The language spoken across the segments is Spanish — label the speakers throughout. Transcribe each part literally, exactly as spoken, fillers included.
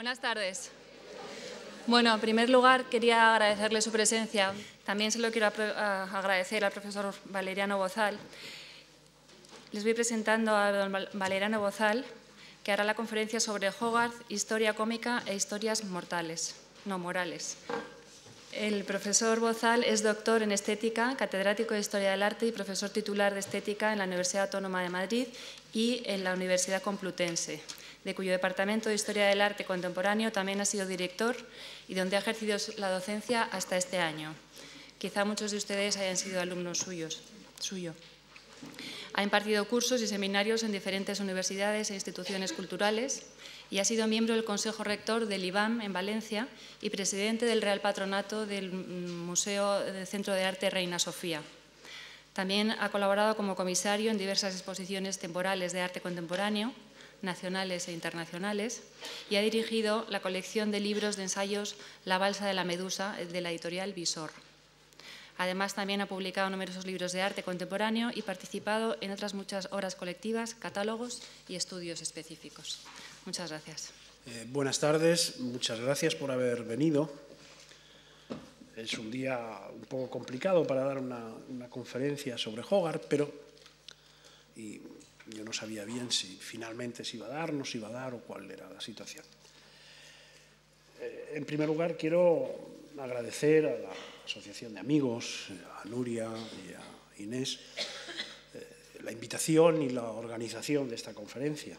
Speaker 1: Buenas tardes. Bueno, en primer lugar, quería agradecerle su presencia. También se lo quiero agradecer al profesor Valeriano Bozal. Les voy presentando a don Valeriano Bozal, que hará la conferencia sobre Hogarth, historia cómica e historias mortales, no morales. El profesor Bozal es doctor en estética, catedrático de Historia del Arte y profesor titular de estética en la Universidad Autónoma de Madrid y en la Universidad Complutense, de cuyo departamento de Historia del Arte Contemporáneo también ha sido director y donde ha ejercido la docencia hasta este año. Quizá muchos de ustedes hayan sido alumnos suyos, suyo. Ha impartido cursos y seminarios en diferentes universidades e instituciones culturales y ha sido miembro del Consejo Rector del I B A M en Valencia y presidente del Real Patronato del Museo del Centro de Arte Reina Sofía. También ha colaborado como comisario en diversas exposiciones temporales de arte contemporáneo, nacionales e internacionales, y ha dirigido la colección de libros de ensayos La balsa de la medusa, de la editorial Visor. Además, también ha publicado numerosos libros de arte contemporáneo y participado en otras muchas obras colectivas, catálogos y estudios específicos. Muchas gracias.
Speaker 2: Eh, buenas tardes, muchas gracias por haber venido. Es un día un poco complicado para dar una, una conferencia sobre Hogarth, pero y yo no sabía bien si finalmente se iba a dar, no se iba a dar o cuál era la situación. Eh, en primer lugar, quiero agradecer a la Asociación de Amigos, a Nuria y a Inés, eh, la invitación y la organización de esta conferencia.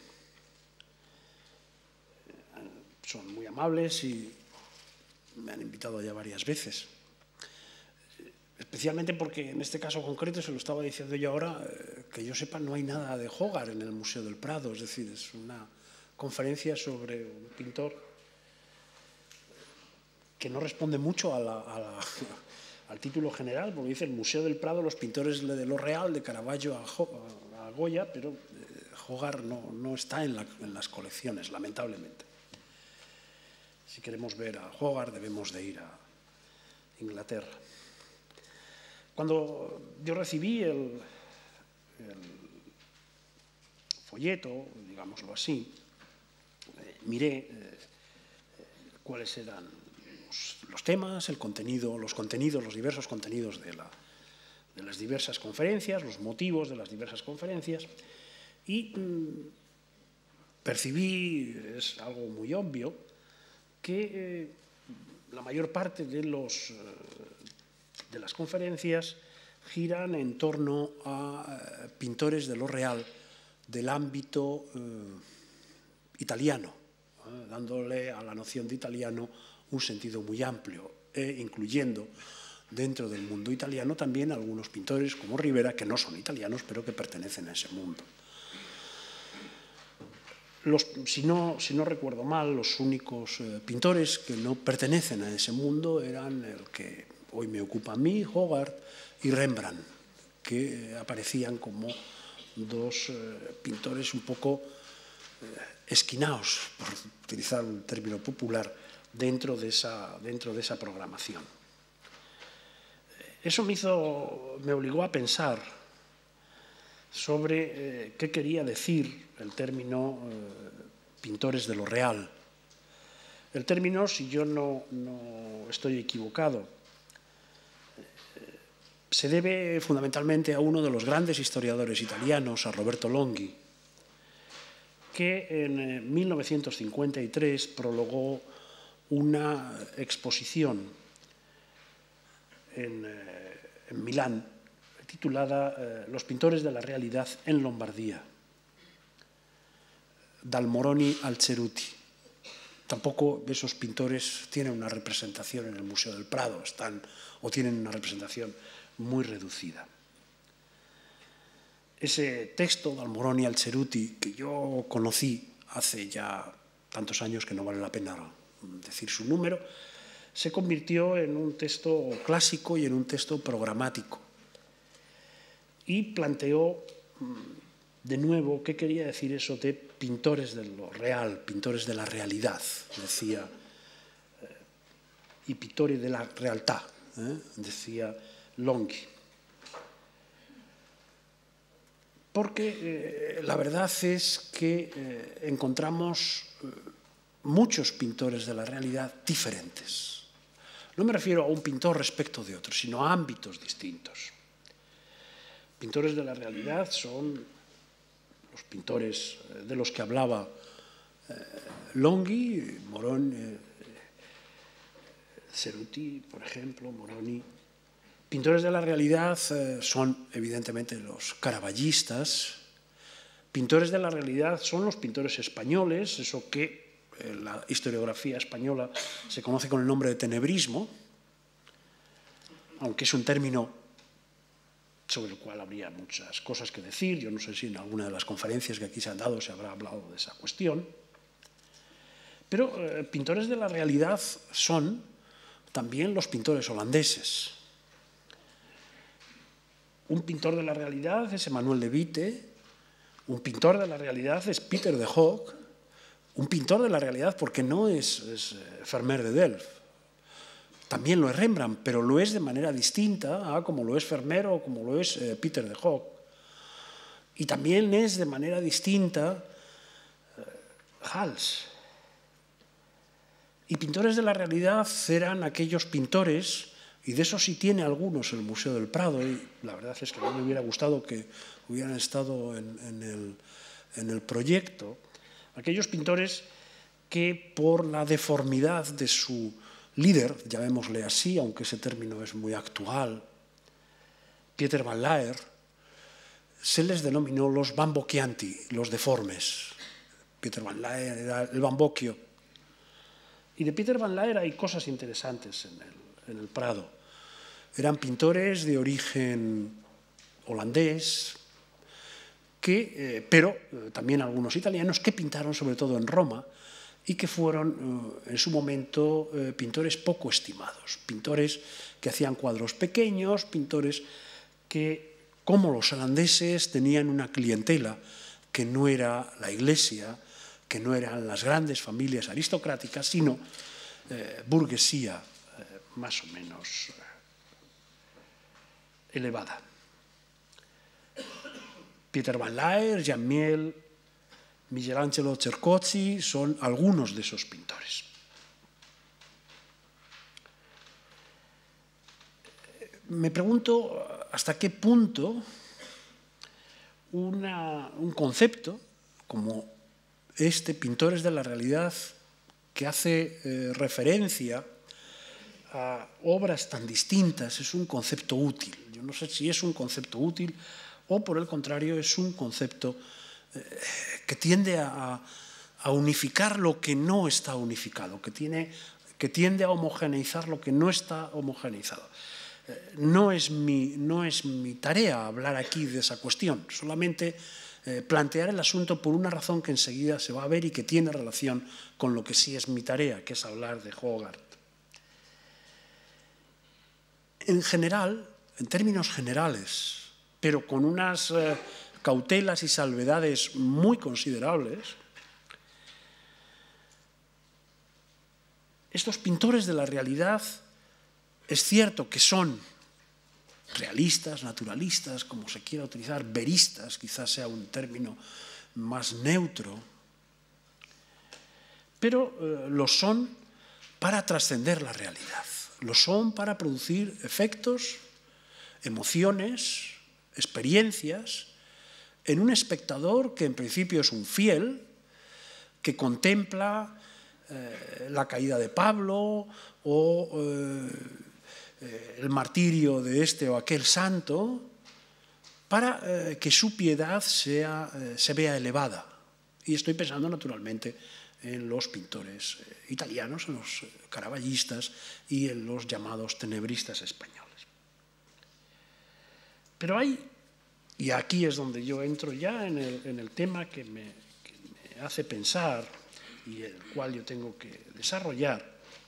Speaker 2: Eh, son muy amables y me han invitado ya varias veces. Eh, especialmente porque en este caso concreto, se lo estaba diciendo yo ahora, eh, que yo sepa, no hay nada de Hogarth en el Museo del Prado, es decir, es una conferencia sobre un pintor que no responde mucho a la, a la, al título general, porque dice el Museo del Prado, los pintores de lo real, de Caravaggio a, a Goya, pero eh, Hogarth no, no está en, la, en las colecciones, lamentablemente. Si queremos ver a Hogarth, debemos de ir a Inglaterra. Cuando yo recibí el, el folleto, digámoslo así, eh, miré eh, cuáles eran los temas, el contenido, los contenidos, los diversos contenidos de, la, de las diversas conferencias, los motivos de las diversas conferencias, y mmm, percibí, es algo muy obvio, que eh, la mayor parte de, los, eh, de las conferencias giran en torno a eh, pintores de lo real del ámbito eh, italiano, eh, dándole a la noción de italiano un sentido muy amplio, e incluyendo dentro del mundo italiano también algunos pintores como Rivera, que no son italianos, pero que pertenecen a ese mundo. Los, si, no, si no recuerdo mal, los únicos eh, pintores que no pertenecen a ese mundo eran el que hoy me ocupa a mí, Hogarth, y Rembrandt, que eh, aparecían como dos eh, pintores un poco eh, esquinaos, por utilizar un término popular, dentro de esa, dentro de esa programación. Eso me hizo, me obligó a pensar sobre eh, qué quería decir el término eh, pintores de lo real. El término, si yo no, no estoy equivocado, eh, se debe fundamentalmente a uno de los grandes historiadores italianos, a Roberto Longhi, que en eh, mil novecientos cincuenta y tres prologó una exposición en, eh, en Milán titulada eh, Los pintores de la realidad en Lombardía, dal Moroni al Ceruti. Tampoco esos pintores tienen una representación en el Museo del Prado, están, o tienen una representación muy reducida. Ese texto, dal Moroni al Ceruti, que yo conocí hace ya tantos años que no vale la pena decir su número, se convirtió en un texto clásico y en un texto programático. Y planteó de nuevo qué quería decir eso de pintores de lo real, pintores de la realidad, decía, y pittori della realtà, ¿eh? decía Longhi. Porque eh, la verdad es que eh, encontramos eh, muchos pintores de la realidad diferentes. No me refiero a un pintor respecto de otro, sino a ámbitos distintos. Pintores de la realidad son los pintores de los que hablaba eh, Longhi, Moroni, eh, Ceruti, por ejemplo, Moroni. Pintores de la realidad eh, son, evidentemente, los caravallistas. Pintores de la realidad son los pintores españoles, eso que en la historiografía española se conoce con el nombre de tenebrismo, aunque es un término sobre el cual habría muchas cosas que decir. Yo no sé si en alguna de las conferencias que aquí se han dado se habrá hablado de esa cuestión. Pero eh, pintores de la realidad son también los pintores holandeses. Un pintor de la realidad es Emmanuel de Witte, un pintor de la realidad es Pieter de Hoogh, un pintor de la realidad porque no es, es Vermeer de Delft. También lo es Rembrandt, pero lo es de manera distinta a como lo es Vermeer o como lo es eh, Pieter de Hoogh. Y también es de manera distinta eh, Hals. Y pintores de la realidad eran aquellos pintores, y de eso sí tiene algunos el Museo del Prado, y la verdad es que a mí me hubiera gustado que hubieran estado en, en, el, en el proyecto, aquellos pintores que por la deformidad de su líder, llamémosle así, aunque ese término es muy actual, Pieter van Laer, se les denominó los bambocchianti, los deformes. Pieter van Laer era el bambocchio. Y de Pieter van Laer hay cosas interesantes en el, en el Prado. Eran pintores de origen holandés, que, eh, pero eh, también algunos italianos que pintaron sobre todo en Roma y que fueron eh, en su momento eh, pintores poco estimados, pintores que hacían cuadros pequeños, pintores que, como los holandeses, tenían una clientela que no era la Iglesia, que no eran las grandes familias aristocráticas, sino eh, burguesía eh, más o menos eh, elevada. Pieter van Laer, Jan Miel, Michelangelo Cercozzi son algunos de esos pintores. Me pregunto hasta qué punto una, un concepto como este, pintores de la realidad, que hace eh, referencia a obras tan distintas, es un concepto útil. Yo no sé si es un concepto útil o, por el contrario, es un concepto eh, que tiende a, a unificar lo que no está unificado, que, tiene, que tiende a homogeneizar lo que no está homogeneizado. Eh, no es mi, no es mi tarea hablar aquí de esa cuestión, solamente eh, plantear el asunto por una razón que enseguida se va a ver y que tiene relación con lo que sí es mi tarea, que es hablar de Hogarth. En general, en términos generales, pero con unas eh, cautelas y salvedades muy considerables, estos pintores de la realidad es cierto que son realistas, naturalistas, como se quiera utilizar, veristas, quizás sea un término más neutro, pero eh, lo son para trascender la realidad, lo son para producir efectos, emociones, experiencias en un espectador que en principio es un fiel, que contempla eh, la caída de Pablo o eh, eh, el martirio de este o aquel santo, para eh, que su piedad sea, eh, se vea elevada. Y estoy pensando naturalmente en los pintores eh, italianos, en los caravallistas y en los llamados tenebristas españoles. Pero hay, y aquí es donde yo entro ya en el, en el tema que me, que me hace pensar y el cual yo tengo que desarrollar,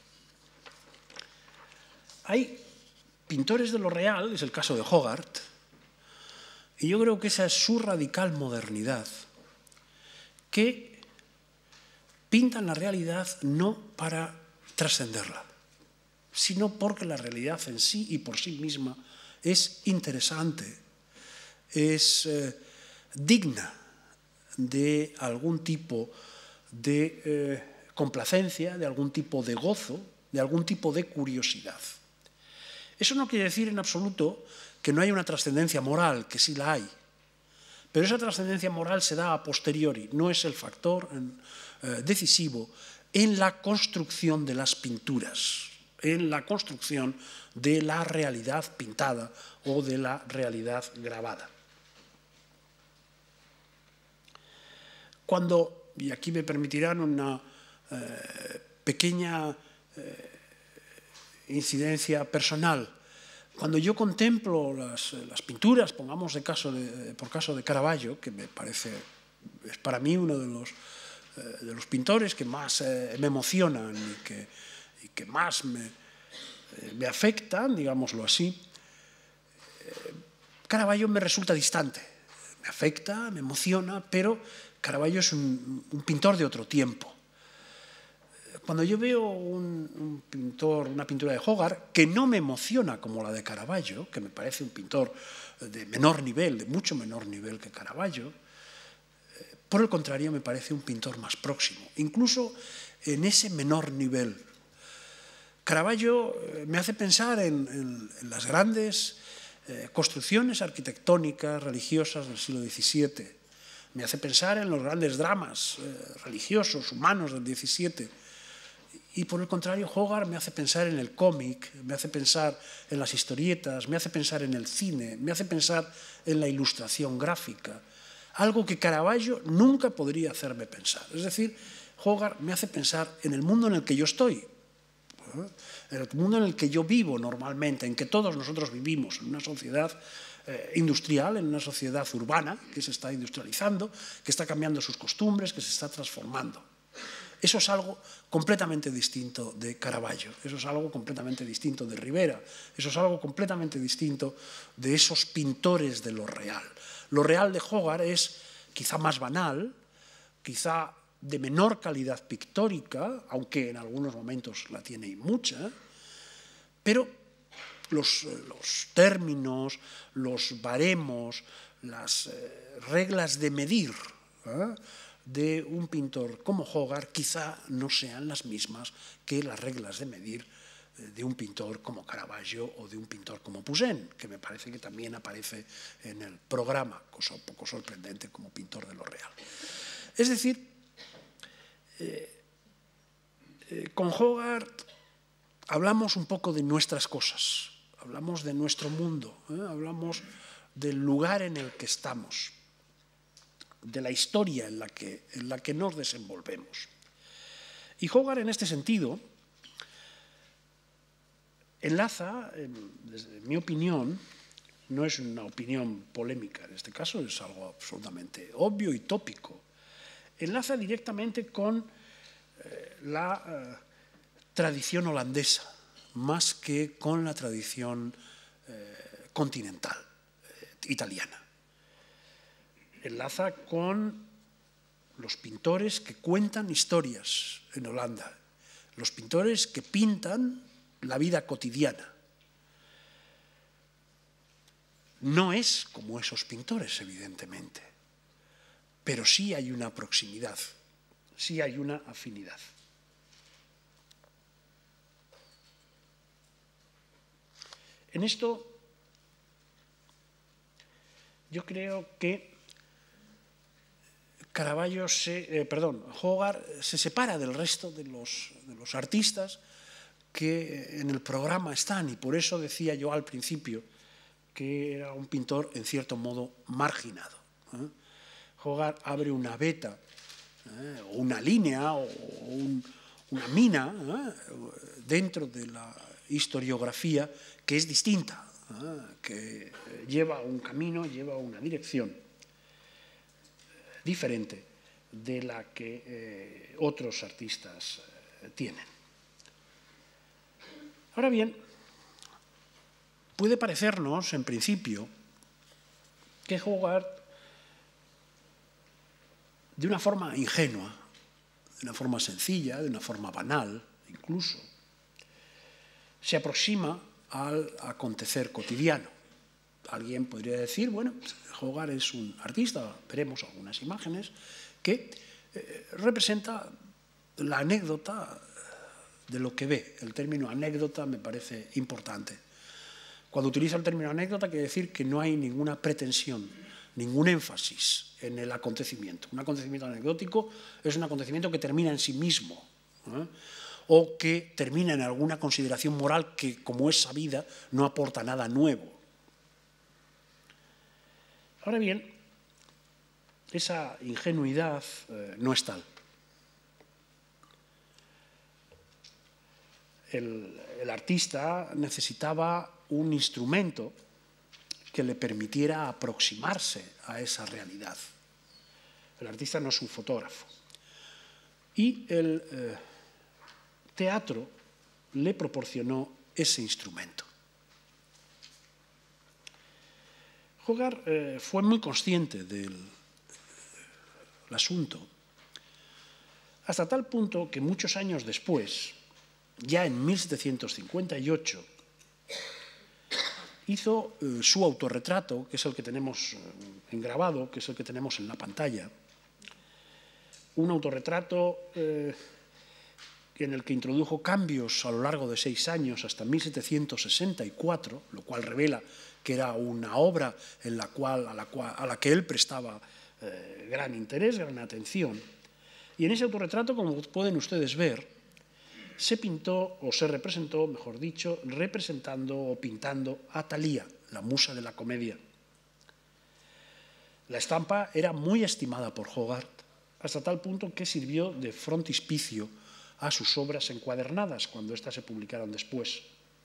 Speaker 2: hay pintores de lo real, es el caso de Hogarth, y yo creo que esa es su radical modernidad, que pintan la realidad no para trascenderla, sino porque la realidad en sí y por sí misma es interesante, es eh, digna de algún tipo de eh, complacencia, de algún tipo de gozo, de algún tipo de curiosidad. Eso no quiere decir en absoluto que no haya una trascendencia moral, que sí la hay. Pero esa trascendencia moral se da a posteriori, no es el factor eh, decisivo en la construcción de las pinturas, en la construcción de la realidad pintada o de la realidad grabada. Cuando, y aquí me permitirán una eh, pequeña eh, incidencia personal, cuando yo contemplo las, las pinturas, pongamos de caso de, por caso de Caravaggio, que me parece, es para mí uno de los, eh, de los pintores que más eh, me emocionan y que, y que más me, eh, me afectan, digámoslo así, eh, Caravaggio me resulta distante, me afecta, me emociona, pero Caravaggio es un, un pintor de otro tiempo. Cuando yo veo un, un pintor, una pintura de Hogarth, que no me emociona como la de Caravaggio, que me parece un pintor de menor nivel, de mucho menor nivel que Caravaggio, eh, por el contrario me parece un pintor más próximo, incluso en ese menor nivel. Caravaggio eh, me hace pensar en, en, en las grandes eh, construcciones arquitectónicas, religiosas del siglo diecisiete, me hace pensar en los grandes dramas eh, religiosos, humanos del diecisiete, y por el contrario, Hogarth me hace pensar en el cómic, me hace pensar en las historietas, me hace pensar en el cine, me hace pensar en la ilustración gráfica, algo que Caravaggio nunca podría hacerme pensar. Es decir, Hogarth me hace pensar en el mundo en el que yo estoy, en el mundo en el que yo vivo normalmente, en que todos nosotros vivimos, en una sociedad eh, industrial, en una sociedad urbana que se está industrializando, que está cambiando sus costumbres, que se está transformando. Eso es algo completamente distinto de Caravaggio, eso es algo completamente distinto de Rivera, eso es algo completamente distinto de esos pintores de lo real. Lo real de Hogarth es quizá más banal, quizá de menor calidad pictórica, aunque en algunos momentos la tiene y mucha, pero los, los términos, los baremos, las eh, reglas de medir, ¿eh? de un pintor como Hogarth quizá no sean las mismas que las reglas de medir de un pintor como Caravaggio o de un pintor como Poussin, que me parece que también aparece en el programa, cosa un poco sorprendente como pintor de lo real. Es decir, eh, eh, con Hogarth hablamos un poco de nuestras cosas, hablamos de nuestro mundo, ¿eh? Hablamos del lugar en el que estamos, de la historia en la que, en la que nos desenvolvemos. Y Hogarth, en este sentido, enlaza, desde mi opinión, no es una opinión polémica en este caso, es algo absolutamente obvio y tópico, enlaza directamente con eh, la eh, tradición holandesa, más que con la tradición eh, continental, eh, italiana. Enlaza con los pintores que cuentan historias en Holanda, los pintores que pintan la vida cotidiana. No es como esos pintores, evidentemente, pero sí hay una proximidad, sí hay una afinidad. En esto, yo creo que Caravaggio se, eh, perdón, Hogarth se separa del resto de los, de los artistas que en el programa están, y por eso decía yo al principio que era un pintor en cierto modo marginado. ¿eh? Hogarth abre una veta, ¿eh? o una línea, o un, una mina ¿eh? dentro de la historiografía que es distinta, ¿eh? que lleva un camino, lleva una dirección diferente de la que eh, otros artistas eh, tienen. Ahora bien, puede parecernos, en principio, que Hogarth, de una forma ingenua, de una forma sencilla, de una forma banal, incluso, se aproxima al acontecer cotidiano. Alguien podría decir, bueno, Hogarth es un artista, veremos algunas imágenes, que eh, representa la anécdota de lo que ve. El término anécdota me parece importante. Cuando utilizo el término anécdota quiere decir que no hay ninguna pretensión, ningún énfasis en el acontecimiento. Un acontecimiento anecdótico es un acontecimiento que termina en sí mismo, ¿eh? o que termina en alguna consideración moral que, como es sabida, no aporta nada nuevo. Ahora bien, esa ingenuidad eh, no es tal. El, el artista necesitaba un instrumento que le permitiera aproximarse a esa realidad. El artista no es un fotógrafo. Y el eh, teatro le proporcionó ese instrumento. Hogarth eh, fue muy consciente del el asunto, hasta tal punto que muchos años después, ya en mil setecientos cincuenta y ocho, hizo eh, su autorretrato, que es el que tenemos eh, engrabado, que es el que tenemos en la pantalla, un autorretrato eh, en el que introdujo cambios a lo largo de seis años hasta mil setecientos sesenta y cuatro, lo cual revela que era una obra en la cual, a, la cual, a la que él prestaba eh, gran interés, gran atención. Y en ese autorretrato, como pueden ustedes ver, se pintó, o se representó, mejor dicho, representando o pintando a Thalía, la musa de la comedia. La estampa era muy estimada por Hogarth, hasta tal punto que sirvió de frontispicio a sus obras encuadernadas, cuando éstas se publicaron después.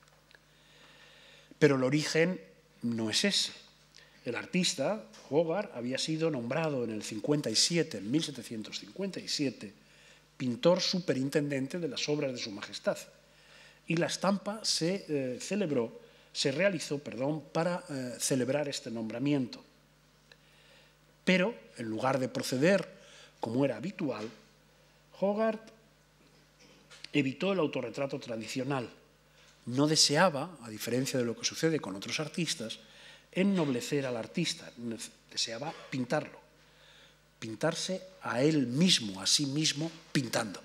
Speaker 2: Pero el origen no es ese. El artista, Hogarth, había sido nombrado en el cincuenta y siete, en mil setecientos cincuenta y siete, pintor superintendente de las obras de su majestad. Y la estampa se eh, celebró, se realizó, perdón, para eh, celebrar este nombramiento. Pero, en lugar de proceder como era habitual, Hogarth evitó el autorretrato tradicional. No deseaba, a diferencia de lo que sucede con otros artistas, ennoblecer al artista, deseaba pintarlo, pintarse a él mismo, a sí mismo, pintando.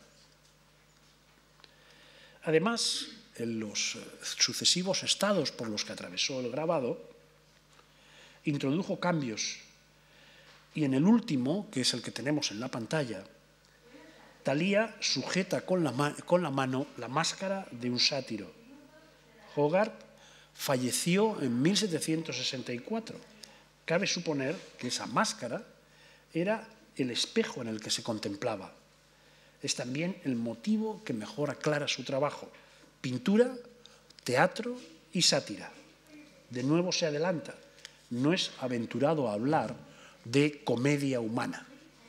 Speaker 2: Además, en los sucesivos estados por los que atravesó el grabado, introdujo cambios, y en el último, que es el que tenemos en la pantalla, Thalía sujeta con la, ma con la mano la máscara de un sátiro. Hogarth falleció en mil setecientos sesenta y cuatro. Cabe suponer que esa máscara era el espejo en el que se contemplaba. Es también el motivo que mejor aclara su trabajo. Pintura, teatro y sátira. De nuevo se adelanta. No es aventurado a hablar de comedia humana.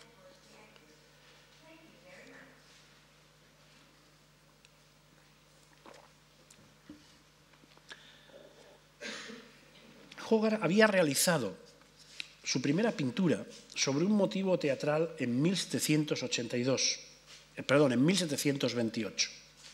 Speaker 2: Hogarth había realizado su primera pintura sobre un motivo teatral en mil setecientos ochenta y dos, eh, perdón, en mil setecientos veintiocho.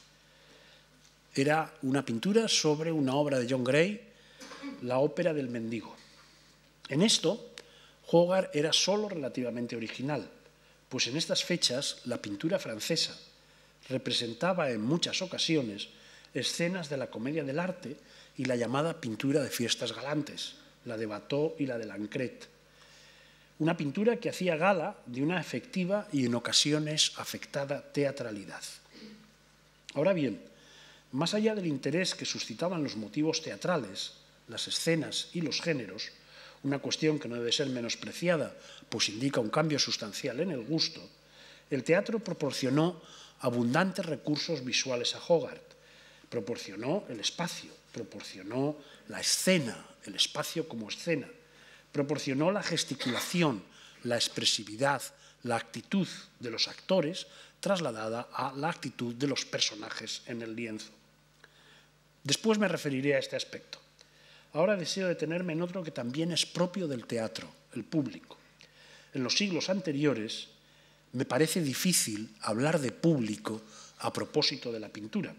Speaker 2: Era una pintura sobre una obra de John Gray, la ópera del mendigo. En esto, Hogarth era solo relativamente original, pues en estas fechas la pintura francesa representaba en muchas ocasiones escenas de la comedia del arte y la llamada pintura de fiestas galantes, la de Watteau y la de Lancret. Una pintura que hacía gala de una efectiva y en ocasiones afectada teatralidad. Ahora bien, más allá del interés que suscitaban los motivos teatrales, las escenas y los géneros, una cuestión que no debe ser menospreciada, pues indica un cambio sustancial en el gusto, el teatro proporcionó abundantes recursos visuales a Hogarth. Proporcionó el espacio, proporcionó la escena, el espacio como escena, proporcionó la gesticulación, la expresividad, la actitud de los actores trasladada a la actitud de los personajes en el lienzo. Después me referiré a este aspecto. Ahora deseo detenerme en otro que también es propio del teatro, el público. En los siglos anteriores me parece difícil hablar de público a propósito de la pintura.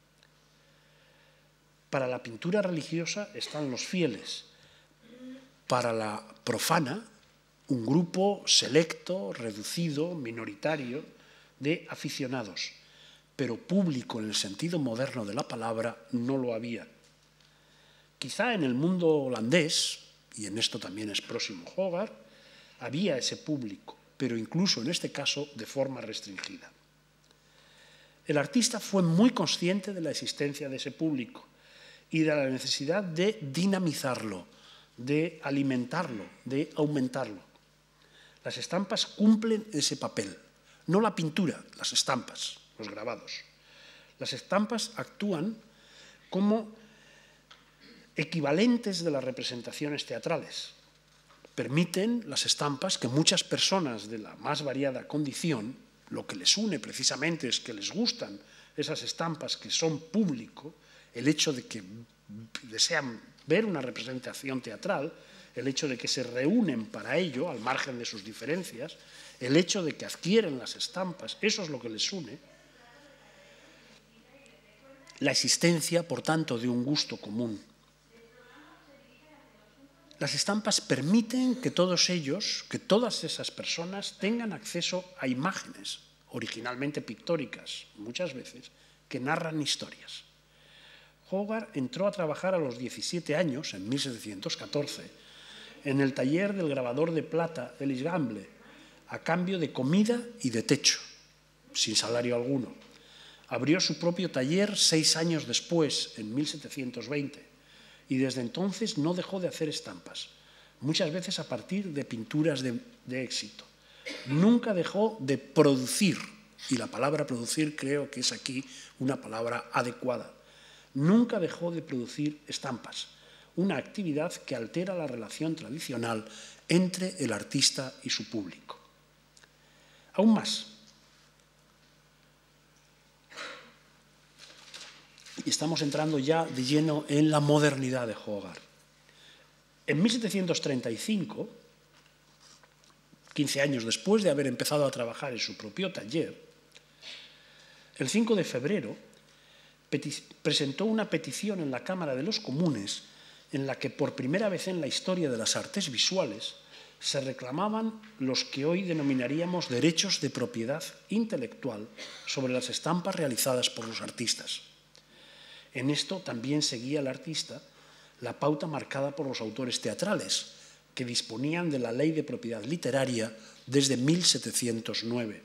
Speaker 2: Para la pintura religiosa están los fieles. Para la profana, un grupo selecto, reducido, minoritario, de aficionados, pero público en el sentido moderno de la palabra no lo había. Quizá en el mundo holandés, y en esto también es próximo Hogarth, había ese público, pero incluso en este caso de forma restringida. El artista fue muy consciente de la existencia de ese público y de la necesidad de dinamizarlo, de alimentarlo, de aumentarlo. Las estampas cumplen ese papel, no la pintura, las estampas, los grabados. Las estampas actúan como equivalentes de las representaciones teatrales. Permiten las estampas que muchas personas de la más variada condición, lo que les une precisamente es que les gustan esas estampas que son público, el hecho de que desean ver una representación teatral, el hecho de que se reúnen para ello, al margen de sus diferencias, el hecho de que adquieren las estampas, eso es lo que les une. La existencia, por tanto, de un gusto común. Las estampas permiten que todos ellos, que todas esas personas tengan acceso a imágenes, originalmente pictóricas, muchas veces, que narran historias. Hogarth entró a trabajar a los diecisiete años, en mil setecientos catorce, en el taller del grabador de plata Ellis Gamble, a cambio de comida y de techo, sin salario alguno. Abrió su propio taller seis años después, en mil setecientos veinte, y desde entonces no dejó de hacer estampas, muchas veces a partir de pinturas de, de éxito. Nunca dejó de producir, y la palabra producir creo que es aquí una palabra adecuada. Nunca dejó de producir estampas, una actividad que altera la relación tradicional entre el artista y su público. Aún más, y estamos entrando ya de lleno en la modernidad de Hogarth. En mil setecientos treinta y cinco, quince años después de haber empezado a trabajar en su propio taller, el cinco de febrero presentó una petición en la Cámara de los Comunes en la que por primera vez en la historia de las artes visuales se reclamaban los que hoy denominaríamos derechos de propiedad intelectual sobre las estampas realizadas por los artistas. En esto también seguía el artista la pauta marcada por los autores teatrales, que disponían de la Ley de Propiedad Literaria desde mil setecientos nueve.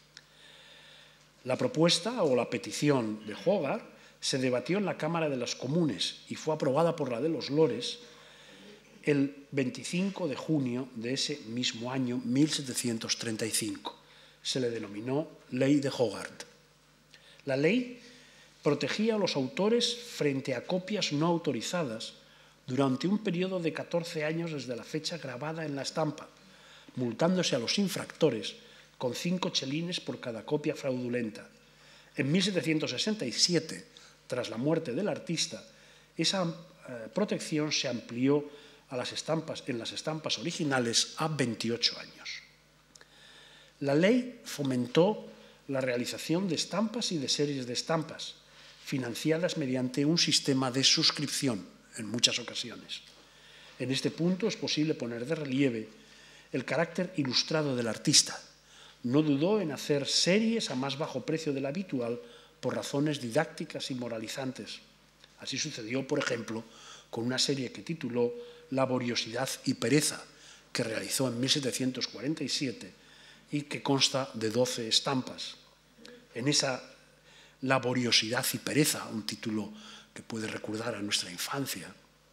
Speaker 2: La propuesta o la petición de Hogarth se debatió en la Cámara de los Comunes y fue aprobada por la de los Lores el veinticinco de junio de ese mismo año, mil setecientos treinta y cinco. Se le denominó Ley de Hogarth. La ley protegía a los autores frente a copias no autorizadas durante un periodo de catorce años desde la fecha grabada en la estampa, multándose a los infractores con cinco chelines por cada copia fraudulenta. En mil setecientos sesenta y siete, tras la muerte del artista, esa eh, protección se amplió a las estampas, en las estampas originales a veintiocho años. La ley fomentó la realización de estampas y de series de estampas, financiadas mediante un sistema de suscripción en muchas ocasiones. En este punto es posible poner de relieve el carácter ilustrado del artista. No dudó en hacer series a más bajo precio del habitual por razones didácticas y moralizantes. Así sucedió, por ejemplo, con una serie que tituló Laboriosidad y pereza, que realizó en mil setecientos cuarenta y siete y que consta de doce estampas. En esa Laboriosidad y pereza, un título que puede recordar a nuestra infancia,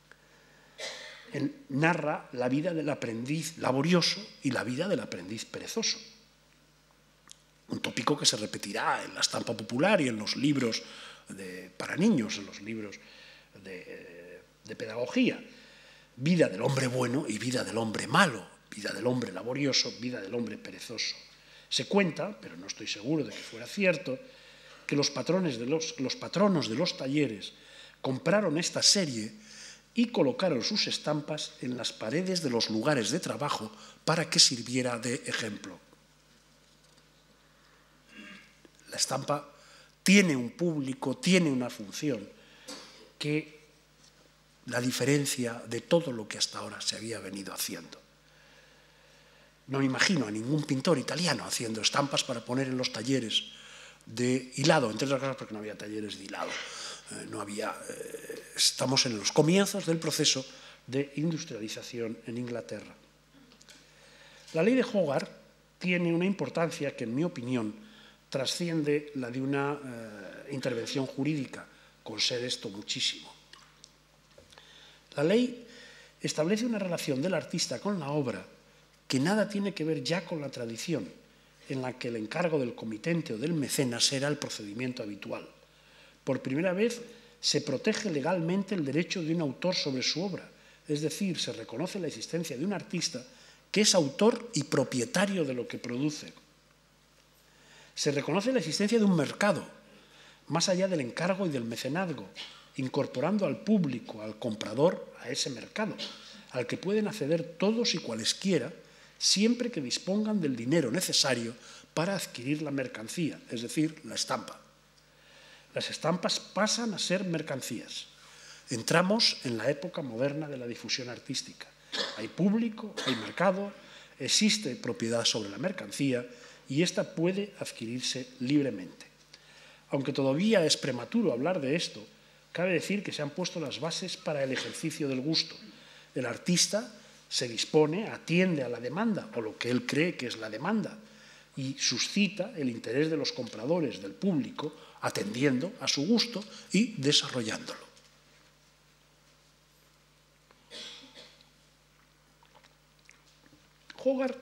Speaker 2: narra la vida del aprendiz laborioso y la vida del aprendiz perezoso. Un tópico que se repetirá en la estampa popular y en los libros de, para niños, en los libros de, de pedagogía. Vida del hombre bueno y vida del hombre malo, vida del hombre laborioso, vida del hombre perezoso. Se cuenta, pero no estoy seguro de que fuera cierto, que los, patrones de los, los patronos de los talleres compraron esta serie y colocaron sus estampas en las paredes de los lugares de trabajo para que sirviera de ejemplo. La estampa tiene un público, tiene una función que la diferencia de todo lo que hasta ahora se había venido haciendo. No me imagino a ningún pintor italiano haciendo estampas para poner en los talleres de hilado, entre otras cosas porque no había talleres de hilado. Eh, no había, eh, estamos en los comienzos del proceso de industrialización en Inglaterra. La ley de Hogarth tiene una importancia que, en mi opinión, trasciende la de una eh, intervención jurídica, con ser esto muchísimo. La ley establece una relación del artista con la obra que nada tiene que ver ya con la tradición, en la que el encargo del comitente o del mecenas era el procedimiento habitual. Por primera vez se protege legalmente el derecho de un autor sobre su obra, es decir, se reconoce la existencia de un artista que es autor y propietario de lo que produce. Se reconoce la existencia de un mercado, más allá del encargo y del mecenazgo, incorporando al público, al comprador, a ese mercado, al que pueden acceder todos y cualesquiera, siempre que dispongan del dinero necesario para adquirir la mercancía, es decir, la estampa. Las estampas pasan a ser mercancías. Entramos en la época moderna de la difusión artística. Hay público, hay mercado, existe propiedad sobre la mercancía y ésta puede adquirirse libremente. Aunque todavía es prematuro hablar de esto, cabe decir que se han puesto las bases para el ejercicio del gusto. El artista se dispone, atiende a la demanda, o lo que él cree que es la demanda, y suscita el interés de los compradores, del público, atendiendo a su gusto y desarrollándolo. Hogarth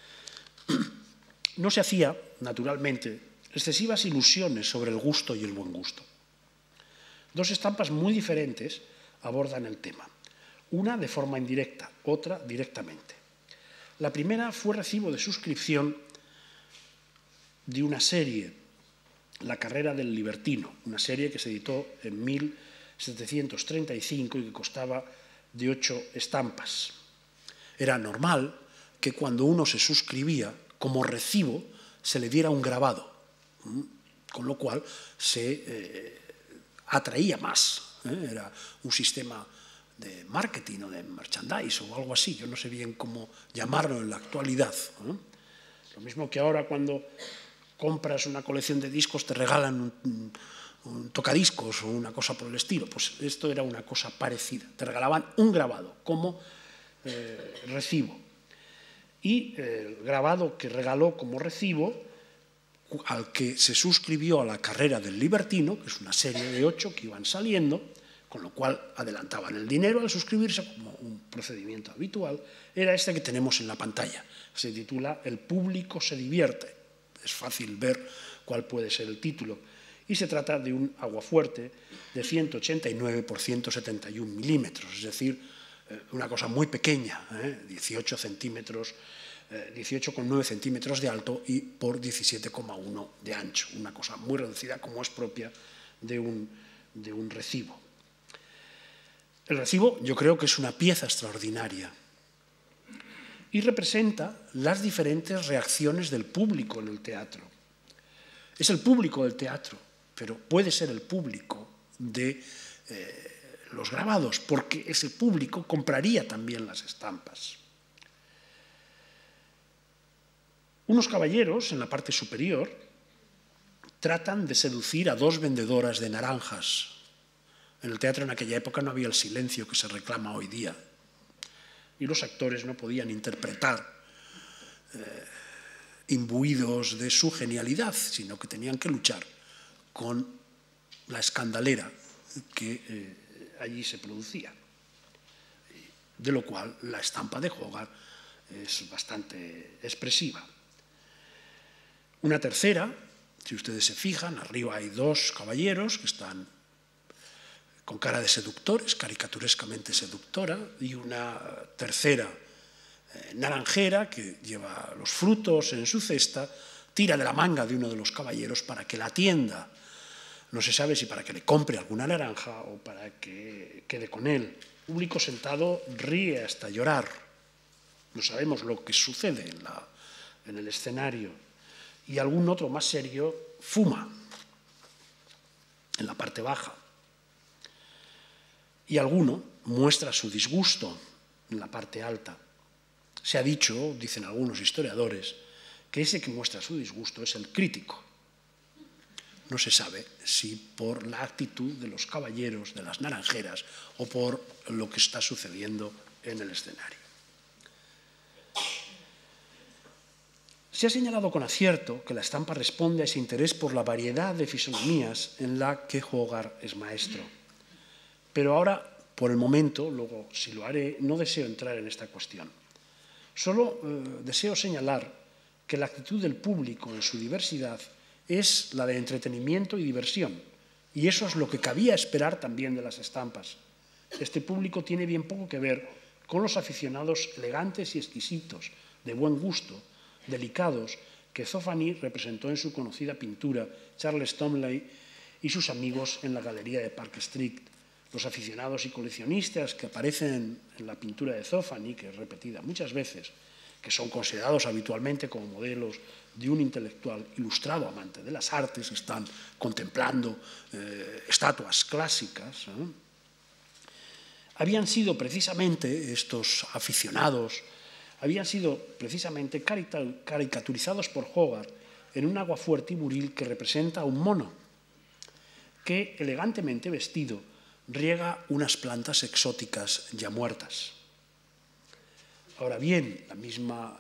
Speaker 2: no se hacía, naturalmente, excesivas ilusiones sobre el gusto y el buen gusto. Dos estampas muy diferentes abordan el tema, una de forma indirecta, otra directamente. La primera fue recibo de suscripción de una serie, La carrera del libertino, una serie que se editó en mil setecientos treinta y cinco y que constaba de ocho estampas. Era normal que cuando uno se suscribía, como recibo, se le diera un grabado, con lo cual se eh, atraía más. ¿eh? Era un sistema de marketing o de merchandise o algo así, yo no sé bien cómo llamarlo en la actualidad. ¿eh? Lo mismo que ahora cuando compras una colección de discos te regalan un, un, un tocadiscos o una cosa por el estilo, pues esto era una cosa parecida, te regalaban un grabado como eh, recibo. Y el grabado que regaló como recibo, al que se suscribió a la carrera del libertino, que es una serie de ocho que iban saliendo, con lo cual adelantaban el dinero al suscribirse como un procedimiento habitual, era este que tenemos en la pantalla. Se titula El público se divierte. Es fácil ver cuál puede ser el título. Y se trata de un aguafuerte de ciento ochenta y nueve por ciento setenta y un milímetros, es decir, una cosa muy pequeña, ¿eh? dieciocho centímetros, eh, dieciocho coma nueve centímetros de alto y por diecisiete coma uno de ancho, una cosa muy reducida como es propia de un, de un recibo. El recibo yo creo que es una pieza extraordinaria y representa las diferentes reacciones del público en el teatro. Es el público del teatro, pero puede ser el público de eh, los grabados, porque ese público compraría también las estampas. Unos caballeros, en la parte superior, tratan de seducir a dos vendedoras de naranjas. En el teatro en aquella época no había el silencio que se reclama hoy día, y los actores no podían interpretar eh, imbuidos de su genialidad, sino que tenían que luchar con la escandalera que eh, allí se producía, de lo cual la estampa de Hogarth es bastante expresiva. Una tercera, si ustedes se fijan, arriba hay dos caballeros que están con cara de seductores, caricaturescamente seductora, y una tercera eh, naranjera que lleva los frutos en su cesta, tira de la manga de uno de los caballeros para que la atienda. No se sabe si para que le compre alguna naranja o para que quede con él. El público sentado ríe hasta llorar. No sabemos lo que sucede en, la, en el escenario. Y algún otro más serio fuma en la parte baja. Y alguno muestra su disgusto en la parte alta. Se ha dicho, dicen algunos historiadores, que ese que muestra su disgusto es el crítico. No se sabe si por la actitud de los caballeros, de las naranjeras, o por lo que está sucediendo en el escenario. Se ha señalado con acierto que la estampa responde a ese interés por la variedad de fisonomías en la que Hogarth es maestro. Pero ahora, por el momento, luego si lo haré, no deseo entrar en esta cuestión. Solo eh, deseo señalar que la actitud del público en su diversidad es la de entretenimiento y diversión, y eso es lo que cabía esperar también de las estampas. Este público tiene bien poco que ver con los aficionados elegantes y exquisitos, de buen gusto, delicados, que Zoffany representó en su conocida pintura Charles Tomley y sus amigos en la galería de Park Street. Los aficionados y coleccionistas que aparecen en la pintura de Zoffany, que es repetida muchas veces, que son considerados habitualmente como modelos de un intelectual ilustrado amante de las artes, están contemplando eh, estatuas clásicas, ¿eh? Habían sido precisamente estos aficionados, habían sido precisamente caricaturizados por Hogarth en un aguafuerte y buril que representa a un mono que, elegantemente vestido, riega unas plantas exóticas ya muertas. Ahora bien, la misma,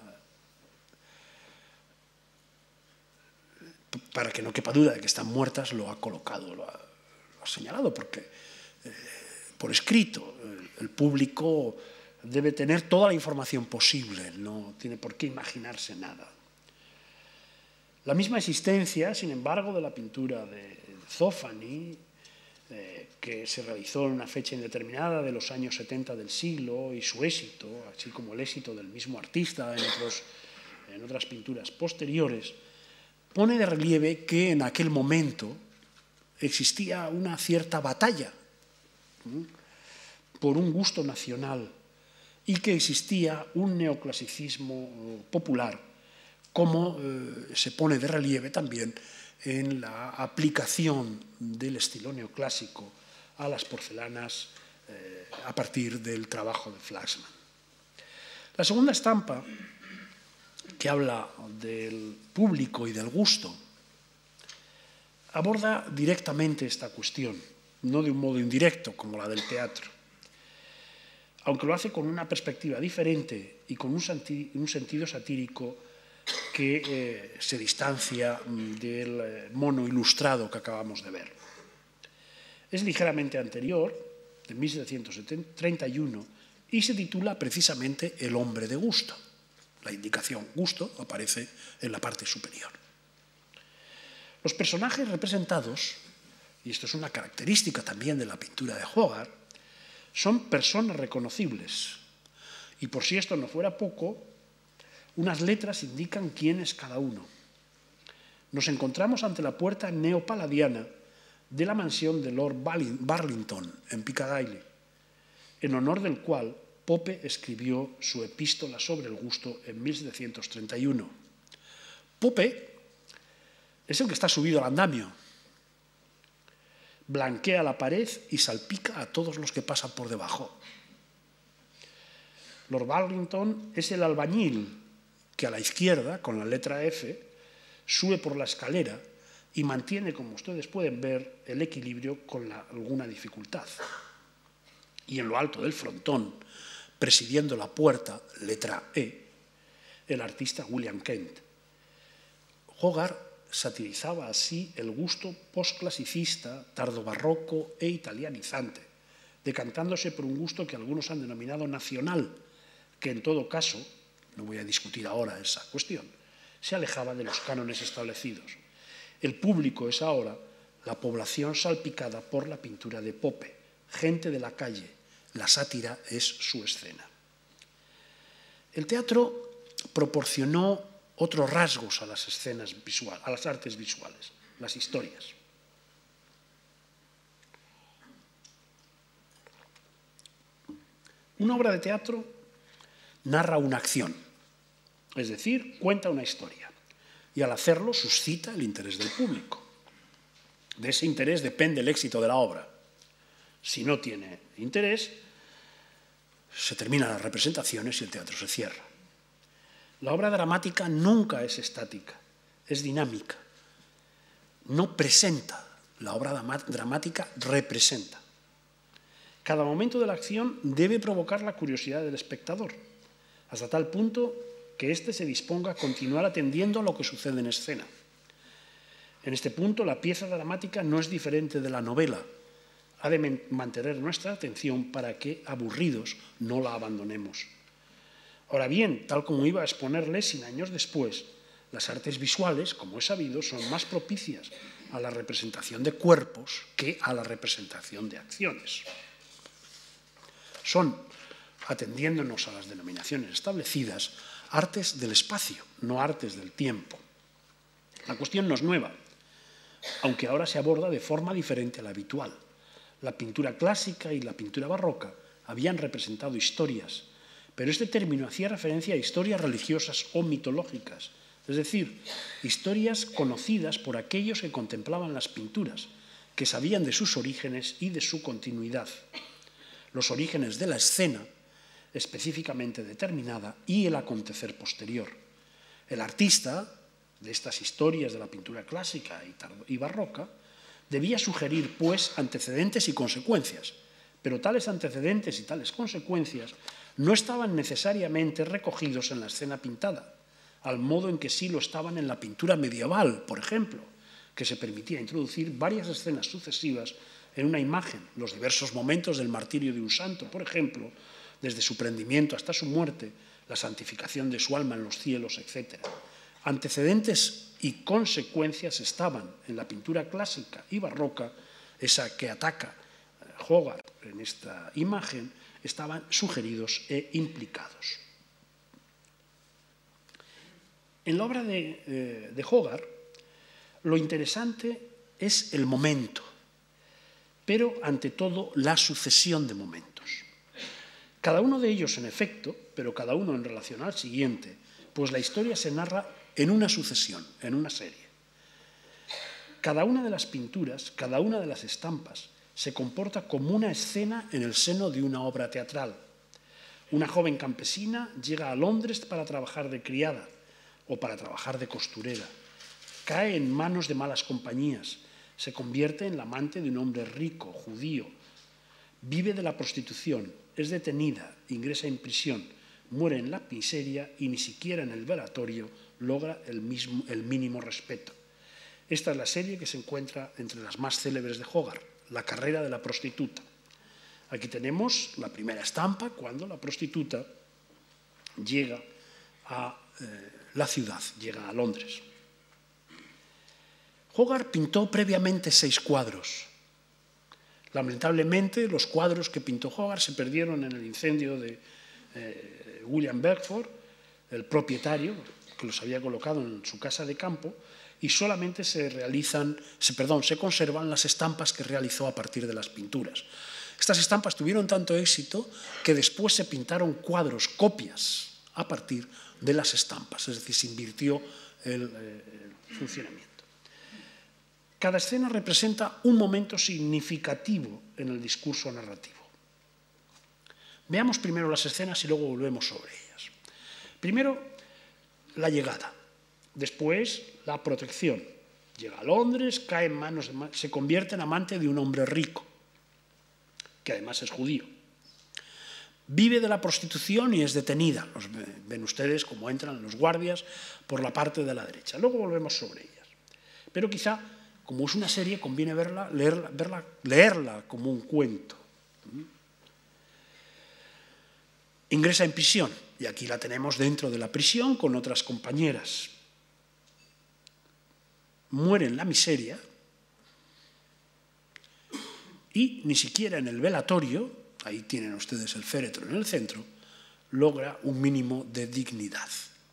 Speaker 2: para que no quepa duda de que están muertas, lo ha colocado, lo ha, lo ha señalado, porque eh, por escrito el, el público debe tener toda la información posible, no tiene por qué imaginarse nada. La misma existencia, sin embargo, de la pintura de Zoffany, eh, que se realizó en una fecha indeterminada de los años setenta del siglo, y su éxito, así como el éxito del mismo artista en, otros, en otras pinturas posteriores, pone de relieve que en aquel momento existía una cierta batalla ¿sí? por un gusto nacional y que existía un neoclasicismo popular, como eh, se pone de relieve también en la aplicación del estilo neoclásico a las porcelanas eh, a partir del trabajo de Flaxman. La segunda estampa, que habla del público y del gusto, aborda directamente esta cuestión, no de un modo indirecto como la del teatro, aunque lo hace con una perspectiva diferente y con un, un sentido satírico que eh, se distancia del eh, mono ilustrado que acabamos de ver. Es ligeramente anterior, de mil setecientos treinta y uno, y se titula precisamente El hombre de gusto. La indicación gusto aparece en la parte superior. Los personajes representados, y esto es una característica también de la pintura de Hogarth, son personas reconocibles. Y por si esto no fuera poco, unas letras indican quién es cada uno. Nos encontramos ante la puerta neopaladiana de la mansión de Lord Burlington, en Piccadilly, en honor del cual Pope escribió su epístola sobre el gusto en mil setecientos treinta y uno. Pope es el que está subido al andamio. Blanquea la pared y salpica a todos los que pasan por debajo. Lord Burlington es el albañil que a la izquierda, con la letra F, sube por la escalera y mantiene, como ustedes pueden ver, el equilibrio con la, alguna dificultad. Y en lo alto del frontón, presidiendo la puerta, letra E, el artista William Kent. Hogarth satirizaba así el gusto postclasicista, tardobarroco e italianizante, decantándose por un gusto que algunos han denominado nacional, que en todo caso, no voy a discutir ahora esa cuestión, se alejaba de los cánones establecidos. El público es ahora la población salpicada por la pintura de Pope, gente de la calle. La sátira es su escena. El teatro proporcionó otros rasgos a las escenas visuales, a las artes visuales, las historias. Una obra de teatro narra una acción, es decir, cuenta una historia, y al hacerlo suscita el interés del público. De ese interés depende el éxito de la obra. Si no tiene interés, se terminan las representaciones y el teatro se cierra. La obra dramática nunca es estática, es dinámica. No presenta, la obra dramática representa. Cada momento de la acción debe provocar la curiosidad del espectador, hasta tal punto que éste se disponga a continuar atendiendo a lo que sucede en escena. En este punto, la pieza dramática no es diferente de la novela. Ha de mantener nuestra atención para que, aburridos, no la abandonemos. Ahora bien, tal como iba a exponerles cien años después, las artes visuales, como es sabido, son más propicias a la representación de cuerpos que a la representación de acciones. Son, atendiéndonos a las denominaciones establecidas, artes del espacio, no artes del tiempo. La cuestión no es nueva, aunque ahora se aborda de forma diferente a la habitual. La pintura clásica y la pintura barroca habían representado historias, pero este término hacía referencia a historias religiosas o mitológicas, es decir, historias conocidas por aquellos que contemplaban las pinturas, que sabían de sus orígenes y de su continuidad. Los orígenes de la escena, específicamente determinada, y el acontecer posterior. El artista de estas historias de la pintura clásica y barroca debía sugerir, pues, antecedentes y consecuencias, pero tales antecedentes y tales consecuencias no estaban necesariamente recogidos en la escena pintada, al modo en que sí lo estaban en la pintura medieval, por ejemplo, que se permitía introducir varias escenas sucesivas en una imagen, los diversos momentos del martirio de un santo, por ejemplo, desde su prendimiento hasta su muerte, la santificación de su alma en los cielos, etcétera. Antecedentes y consecuencias estaban en la pintura clásica y barroca, esa que ataca Hogarth en esta imagen, estaban sugeridos e implicados. En la obra de, eh, de Hogarth, lo interesante es el momento, pero ante todo la sucesión de momentos. Cada uno de ellos, en efecto, pero cada uno en relación al siguiente, pues la historia se narra en una sucesión, en una serie. Cada una de las pinturas, cada una de las estampas, se comporta como una escena en el seno de una obra teatral. Una joven campesina llega a Londres para trabajar de criada o para trabajar de costurera. Cae en manos de malas compañías, se convierte en la amante de un hombre rico, judío. Vive de la prostitución, es detenida, ingresa en prisión, muere en la miseria y ni siquiera en el velatorio logra el, mismo, el mínimo respeto. Esta es la serie que se encuentra entre las más célebres de Hogarth, La carrera de la prostituta. Aquí tenemos la primera estampa cuando la prostituta llega a eh, la ciudad, llega a Londres. Hogarth pintó previamente seis cuadros. Lamentablemente, los cuadros que pintó Hogarth se perdieron en el incendio de eh, William Beckford, el propietario, que los había colocado en su casa de campo, y solamente se realizan, se, perdón, se conservan las estampas que realizó a partir de las pinturas. Estas estampas tuvieron tanto éxito que después se pintaron cuadros, copias, a partir de las estampas, es decir, se invirtió el, eh, el funcionamiento. Cada escena representa un momento significativo en el discurso narrativo. Veamos primero las escenas y luego volvemos sobre ellas. Primero, la llegada. Después, la protección. Llega a Londres, cae en manos de, se convierte en amante de un hombre rico, que además es judío. Vive de la prostitución y es detenida. Los, ven ustedes cómo entran los guardias por la parte de la derecha. Luego volvemos sobre ellas. Pero quizá, como es una serie, conviene verla, leerla, verla, leerla como un cuento. Ingresa en prisión, y aquí la tenemos dentro de la prisión con otras compañeras. Muere en la miseria y ni siquiera en el velatorio, ahí tienen ustedes el féretro en el centro, logra un mínimo de dignidad.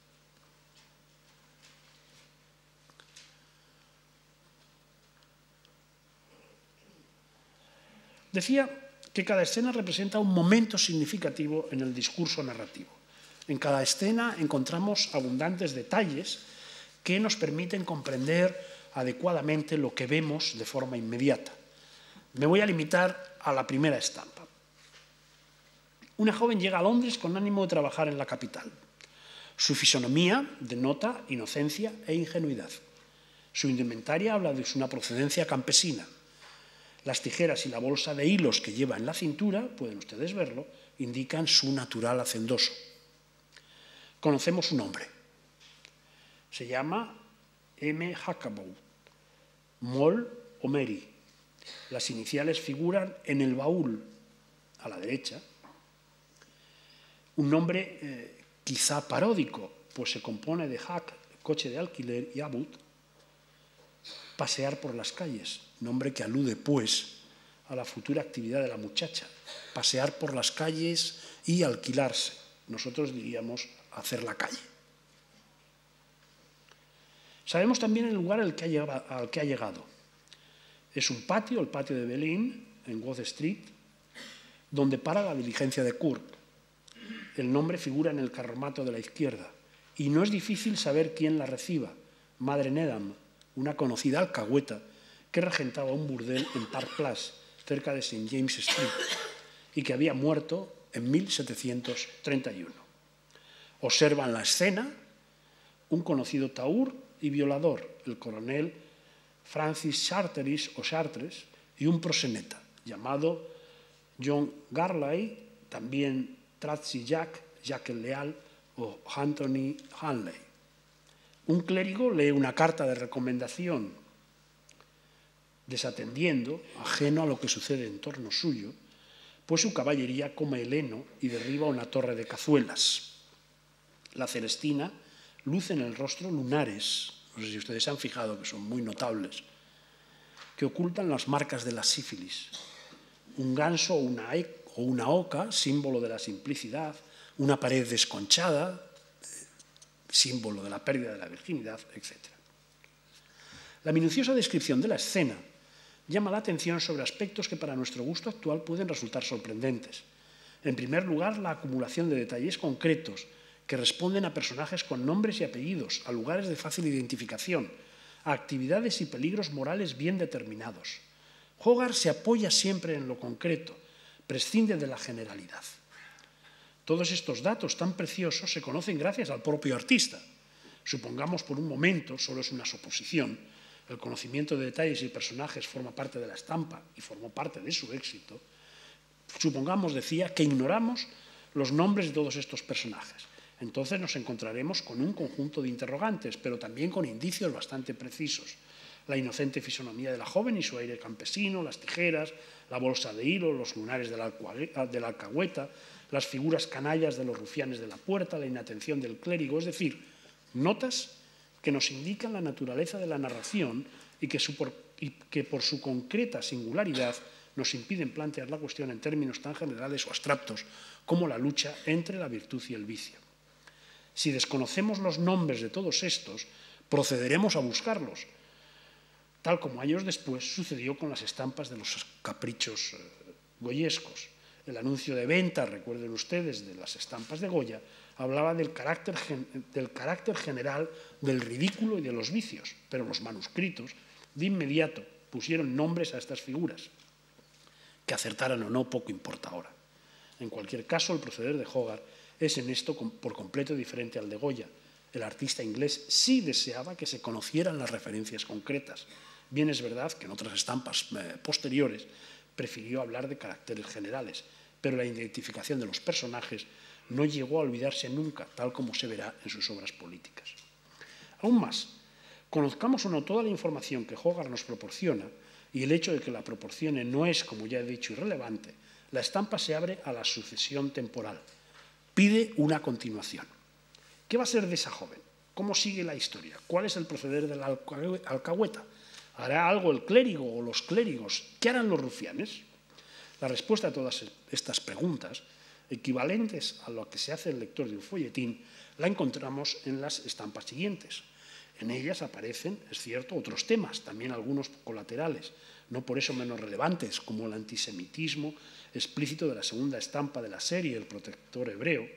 Speaker 2: Decía que cada escena representa un momento significativo en el discurso narrativo. En cada escena encontramos abundantes detalles que nos permiten comprender adecuadamente lo que vemos de forma inmediata. Me voy a limitar a la primera estampa. Una joven llega a Londres con ánimo de trabajar en la capital. Su fisonomía denota inocencia e ingenuidad. Su indumentaria habla de una procedencia campesina. Las tijeras y la bolsa de hilos que lleva en la cintura, pueden ustedes verlo, indican su natural hacendoso. Conocemos su nombre. Se llama M. Hackabout, Moll o Mary. Las iniciales figuran en el baúl, a la derecha. Un nombre eh, quizá paródico, pues se compone de hack, coche de alquiler, y abut, pasear por las calles, nombre que alude, pues, a la futura actividad de la muchacha, pasear por las calles y alquilarse. Nosotros diríamos hacer la calle. Sabemos también el lugar al que ha llegado. Al que ha llegado. Es un patio, el patio de Belín, en Water Street, donde para la diligencia de Kurt. El nombre figura en el carromato de la izquierda, y no es difícil saber quién la reciba, Madre Nedham, una conocida alcahueta que regentaba un burdel en Park Place, cerca de Saint James Street, y que había muerto en mil setecientos treinta y uno. Observan la escena un conocido taur y violador, el coronel Francis Charteris o Chartres, y un proseneta llamado John Garley, también Tracy Jack, Jack el Leal o Anthony Hanley. Un clérigo lee una carta de recomendación desatendiendo, ajeno a lo que sucede en torno suyo, pues su caballería come el heno y derriba una torre de cazuelas. La Celestina luce en el rostro lunares, no sé si ustedes se han fijado que son muy notables, que ocultan las marcas de la sífilis. Un ganso o una, o una oca, símbolo de la simplicidad, una pared desconchada, símbolo de la pérdida de la virginidad, etcétera. La minuciosa descripción de la escena llama la atención sobre aspectos que para nuestro gusto actual pueden resultar sorprendentes. En primer lugar, la acumulación de detalles concretos que responden a personajes con nombres y apellidos, a lugares de fácil identificación, a actividades y peligros morales bien determinados. Hogarth se apoya siempre en lo concreto, prescinde de la generalidad. Todos estos datos tan preciosos se conocen gracias al propio artista. Supongamos por un momento, solo es una suposición, el conocimiento de detalles y personajes forma parte de la estampa y formó parte de su éxito. Supongamos, decía, que ignoramos los nombres de todos estos personajes. Entonces nos encontraremos con un conjunto de interrogantes, pero también con indicios bastante precisos. La inocente fisonomía de la joven y su aire campesino, las tijeras, la bolsa de hilo, los lunares de la, de la alcahueta, las figuras canallas de los rufianes de la puerta, la inatención del clérigo, es decir, notas que nos indican la naturaleza de la narración y que, su por, y que por su concreta singularidad nos impiden plantear la cuestión en términos tan generales o abstractos como la lucha entre la virtud y el vicio. Si desconocemos los nombres de todos estos, procederemos a buscarlos, tal como años después sucedió con las estampas de los caprichos eh, goyescos. El anuncio de venta, recuerden ustedes, de las estampas de Goya, hablaba del carácter, del carácter general del ridículo y de los vicios, pero los manuscritos de inmediato pusieron nombres a estas figuras. Que acertaran o no, poco importa ahora. En cualquier caso, el proceder de Hogarth es en esto por completo diferente al de Goya. El artista inglés sí deseaba que se conocieran las referencias concretas. Bien es verdad que en otras estampas eh, posteriores prefirió hablar de caracteres generales, pero la identificación de los personajes no llegó a olvidarse nunca, tal como se verá en sus obras políticas. Aún más, conozcamos o no toda la información que Hogarth nos proporciona, y el hecho de que la proporcione no es, como ya he dicho, irrelevante, la estampa se abre a la sucesión temporal. Pide una continuación. ¿Qué va a ser de esa joven? ¿Cómo sigue la historia? ¿Cuál es el proceder de la alcahueta? ¿Hará algo el clérigo o los clérigos? ¿Qué harán los rufianes? La respuesta a todas estas preguntas, equivalentes a lo que se hace el lector de un folletín, la encontramos en las estampas siguientes. En ellas aparecen, es cierto, otros temas, también algunos colaterales, no por eso menos relevantes, como el antisemitismo explícito de la segunda estampa de la serie, El protector hebreo,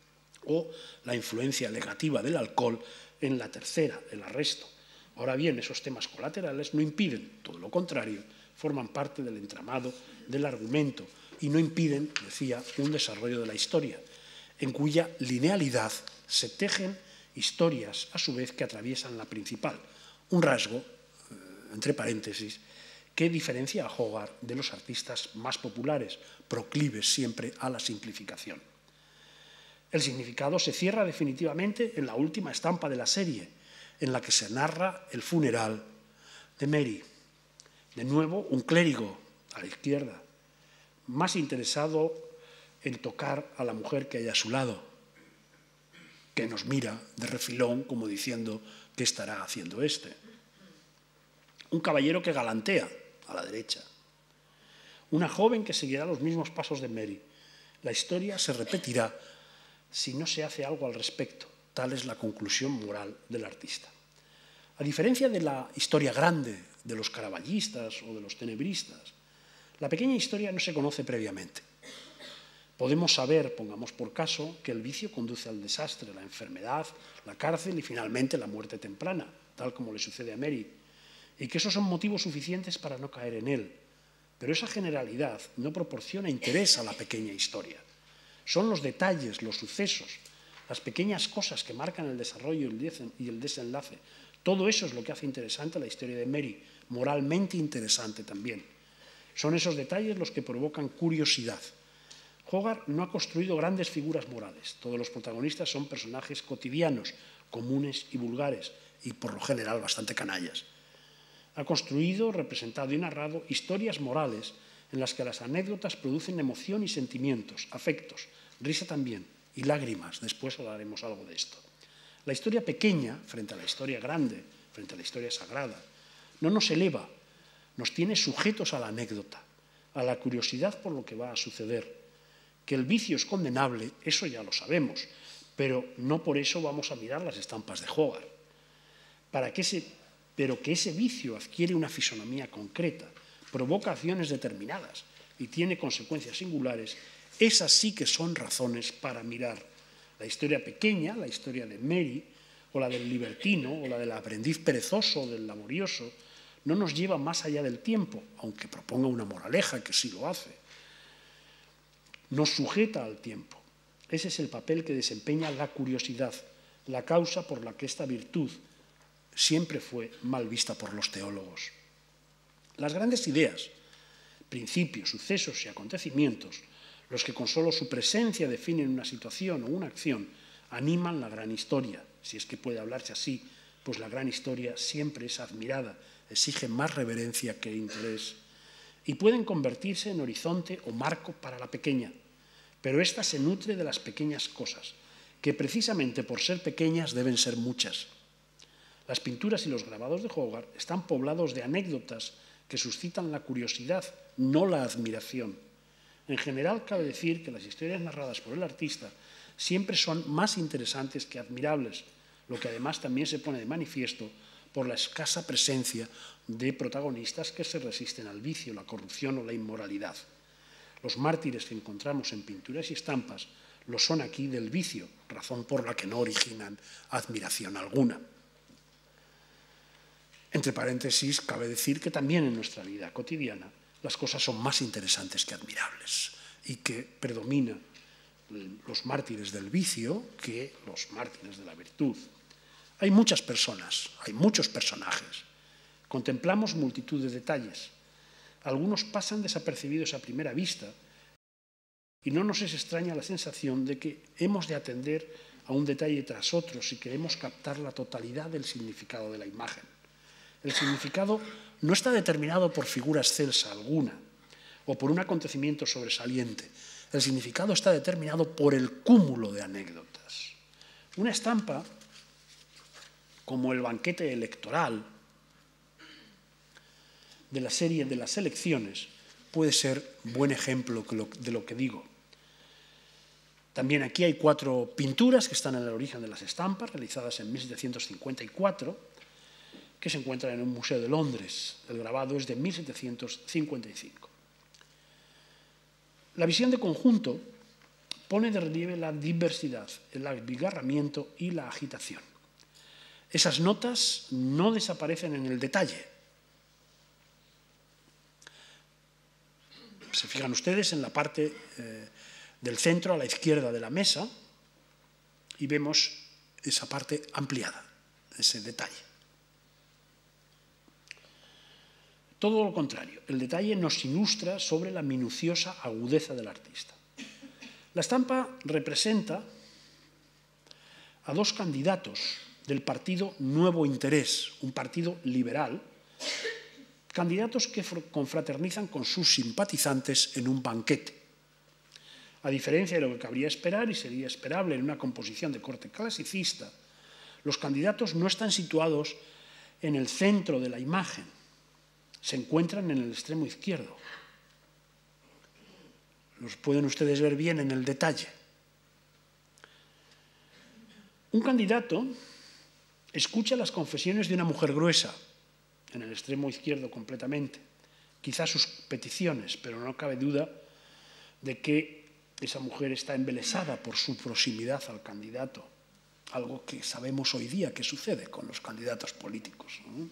Speaker 2: o la influencia negativa del alcohol en la tercera, El arresto. Ahora bien, esos temas colaterales no impiden, todo lo contrario, forman parte del entramado del argumento y no impiden, decía, un desarrollo de la historia. en cuya linealidad se tejen historias, a su vez, que atraviesan la principal. Un rasgo, entre paréntesis, que diferencia a Hogarth de los artistas más populares, proclives siempre a la simplificación. El significado se cierra definitivamente en la última estampa de la serie, en la que se narra el funeral de Mary. De nuevo, un clérigo a la izquierda, más interesado en tocar a la mujer que hay a su lado, que nos mira de refilón como diciendo ¿qué estará haciendo este? Un caballero que galantea a la derecha. Una joven que seguirá los mismos pasos de Mary. La historia se repetirá si no se hace algo al respecto. Tal es la conclusión moral del artista. A diferencia de la historia grande de los caravallistas o de los tenebristas, la pequeña historia no se conoce previamente. Podemos saber, pongamos por caso, que el vicio conduce al desastre, la enfermedad, la cárcel y finalmente la muerte temprana, tal como le sucede a Mary, y que esos son motivos suficientes para no caer en él. Pero esa generalidad no proporciona interés a la pequeña historia. Son los detalles, los sucesos, las pequeñas cosas que marcan el desarrollo y el desenlace. Todo eso es lo que hace interesante la historia de Mary, moralmente interesante también. Son esos detalles los que provocan curiosidad. Hogarth no ha construido grandes figuras morales. Todos los protagonistas son personajes cotidianos, comunes y vulgares, y por lo general bastante canallas. Ha construido, representado y narrado historias morales en las que las anécdotas producen emoción y sentimientos, afectos, risa también, y lágrimas. Después hablaremos algo de esto. La historia pequeña, frente a la historia grande, frente a la historia sagrada, no nos eleva, nos tiene sujetos a la anécdota, a la curiosidad por lo que va a suceder. Que el vicio es condenable, eso ya lo sabemos, pero no por eso vamos a mirar las estampas de Hogarth. Para que ese, pero que ese vicio adquiere una fisonomía concreta, provoca acciones determinadas y tiene consecuencias singulares, esas sí que son razones para mirar. La historia pequeña, la historia de Mary, o la del libertino, o la del aprendiz perezoso, o del laborioso, no nos lleva más allá del tiempo, aunque proponga una moraleja que sí lo hace. Nos sujeta al tiempo. Ese es el papel que desempeña la curiosidad, la causa por la que esta virtud siempre fue mal vista por los teólogos. Las grandes ideas, principios, sucesos y acontecimientos, los que con solo su presencia definen una situación o una acción, animan la gran historia, si es que puede hablarse así, pues la gran historia siempre es admirada, exige más reverencia que interés, y pueden convertirse en horizonte o marco para la pequeña, pero ésta se nutre de las pequeñas cosas, que precisamente por ser pequeñas deben ser muchas. Las pinturas y los grabados de Hogarth están poblados de anécdotas que suscitan la curiosidad, no la admiración. En general, cabe decir que las historias narradas por el artista siempre son más interesantes que admirables, lo que además también se pone de manifiesto por la escasa presencia de protagonistas que se resisten al vicio, la corrupción o la inmoralidad. Los mártires que encontramos en pinturas y estampas lo son aquí del vicio, razón por la que no originan admiración alguna. Entre paréntesis, cabe decir que también en nuestra vida cotidiana las cosas son más interesantes que admirables y que predominan los mártires del vicio que los mártires de la virtud. Hay muchas personas, hay muchos personajes. Contemplamos multitud de detalles. Algunos pasan desapercibidos a primera vista y no nos es extraña la sensación de que hemos de atender a un detalle tras otro si queremos captar la totalidad del significado de la imagen. El significado no está determinado por figura excelsa alguna o por un acontecimiento sobresaliente. El significado está determinado por el cúmulo de anécdotas. Una estampa, como el banquete electoral de la serie de las elecciones, puede ser buen ejemplo de lo que digo. También aquí hay cuatro pinturas que están en el origen de las estampas, realizadas en mil setecientos cincuenta y cuatro, que se encuentran en un museo de Londres. El grabado es de mil setecientos cincuenta y cinco. La visión de conjunto pone de relieve la diversidad, el abigarramiento y la agitación. Esas notas no desaparecen en el detalle. Se fijan ustedes en la parte eh, del centro, a la izquierda de la mesa, y vemos esa parte ampliada, ese detalle. Todo lo contrario, el detalle nos ilustra sobre la minuciosa agudeza del artista. La estampa representa a dos candidatos del partido Nuevo Interés, un partido liberal, candidatos que confraternizan con sus simpatizantes en un banquete. A diferencia de lo que cabría esperar y sería esperable en una composición de corte clasicista, los candidatos no están situados en el centro de la imagen, se encuentran en el extremo izquierdo. Los pueden ustedes ver bien en el detalle. Un candidato escucha las confesiones de una mujer gruesa, en el extremo izquierdo completamente, quizás sus peticiones, pero no cabe duda de que esa mujer está embelesada por su proximidad al candidato, algo que sabemos hoy día que sucede con los candidatos políticos, ¿no?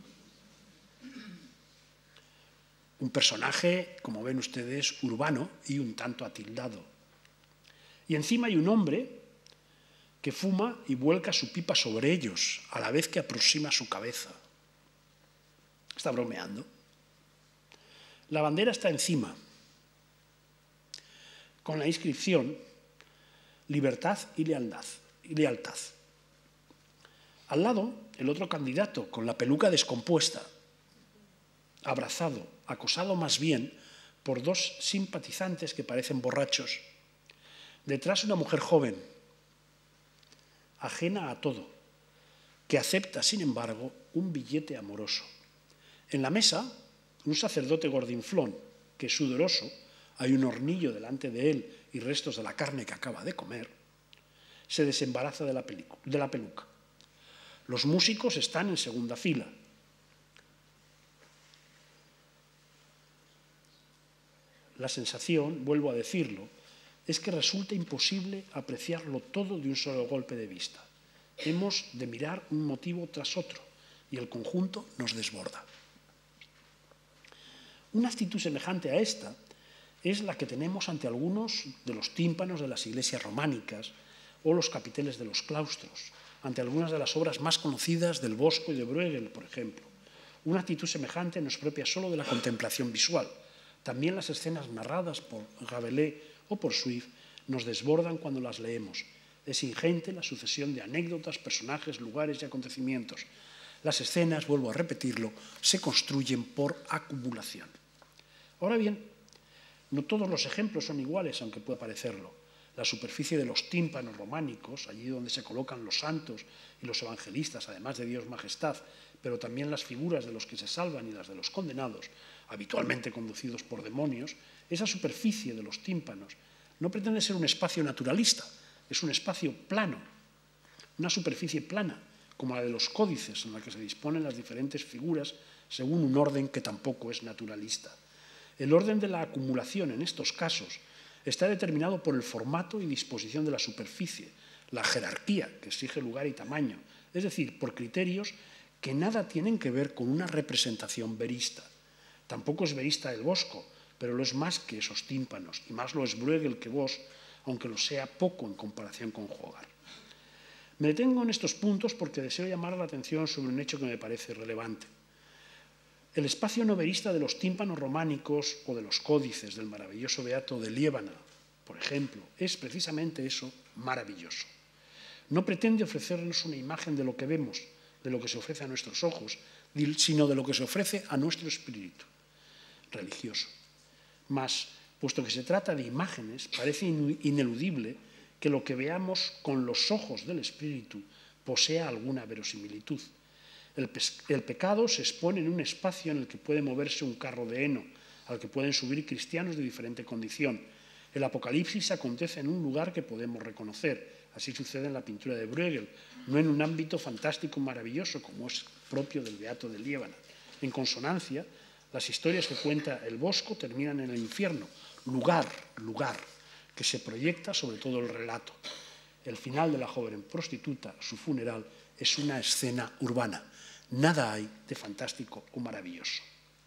Speaker 2: Un personaje, como ven ustedes, urbano y un tanto atildado. Y encima hay un hombre que fuma y vuelca su pipa sobre ellos, a la vez que aproxima su cabeza. Está bromeando. La bandera está encima, con la inscripción libertad y lealtad. Y lealtad. Al lado, el otro candidato, con la peluca descompuesta, abrazado, acosado más bien por dos simpatizantes que parecen borrachos. Detrás una mujer joven, ajena a todo, que acepta, sin embargo, un billete amoroso. En la mesa, un sacerdote gordinflón, que es sudoroso, hay un hornillo delante de él y restos de la carne que acaba de comer, se desembaraza de la, de la peluca. Los músicos están en segunda fila. La sensación, vuelvo a decirlo, es que resulta imposible apreciarlo todo de un solo golpe de vista. Hemos de mirar un motivo tras otro y el conjunto nos desborda. Una actitud semejante a esta es la que tenemos ante algunos de los tímpanos de las iglesias románicas o los capiteles de los claustros, ante algunas de las obras más conocidas del Bosco y de Bruegel, por ejemplo. Una actitud semejante no es propia solo de la contemplación visual. También las escenas narradas por Rabelais o por Swift nos desbordan cuando las leemos. Es ingente la sucesión de anécdotas, personajes, lugares y acontecimientos. Las escenas, vuelvo a repetirlo, se construyen por acumulación. Ahora bien, no todos los ejemplos son iguales, aunque pueda parecerlo. La superficie de los tímpanos románicos, allí donde se colocan los santos y los evangelistas, además de Dios Majestad, pero también las figuras de los que se salvan y las de los condenados, habitualmente conducidos por demonios, esa superficie de los tímpanos no pretende ser un espacio naturalista, es un espacio plano, una superficie plana, como la de los códices, en la que se disponen las diferentes figuras según un orden que tampoco es naturalista. El orden de la acumulación en estos casos está determinado por el formato y disposición de la superficie, la jerarquía que exige lugar y tamaño, es decir, por criterios que nada tienen que ver con una representación verista. Tampoco es verista el Bosco, pero lo es más que esos tímpanos, y más lo es Bruegel que Vos, aunque lo sea poco en comparación con Hogarth. Me detengo en estos puntos porque deseo llamar la atención sobre un hecho que me parece relevante. El espacio no verista de los tímpanos románicos o de los códices del maravilloso beato de Liébana, por ejemplo, es precisamente eso, maravilloso. No pretende ofrecernos una imagen de lo que vemos, de lo que se ofrece a nuestros ojos, sino de lo que se ofrece a nuestro espíritu religioso. Mas, puesto que se trata de imágenes, parece ineludible que lo que veamos con los ojos del espíritu posea alguna verosimilitud. El, el pecado se expone en un espacio en el que puede moverse un carro de heno, al que pueden subir cristianos de diferente condición. El Apocalipsis acontece en un lugar que podemos reconocer. Así sucede en la pintura de Bruegel, no en un ámbito fantástico maravilloso como es propio del beato de Liébana. En consonancia, las historias que cuenta el Bosco terminan en el infierno, lugar, lugar, que se proyecta sobre todo el relato. El final de la joven prostituta, su funeral, es una escena urbana. Nada hay de fantástico o maravilloso.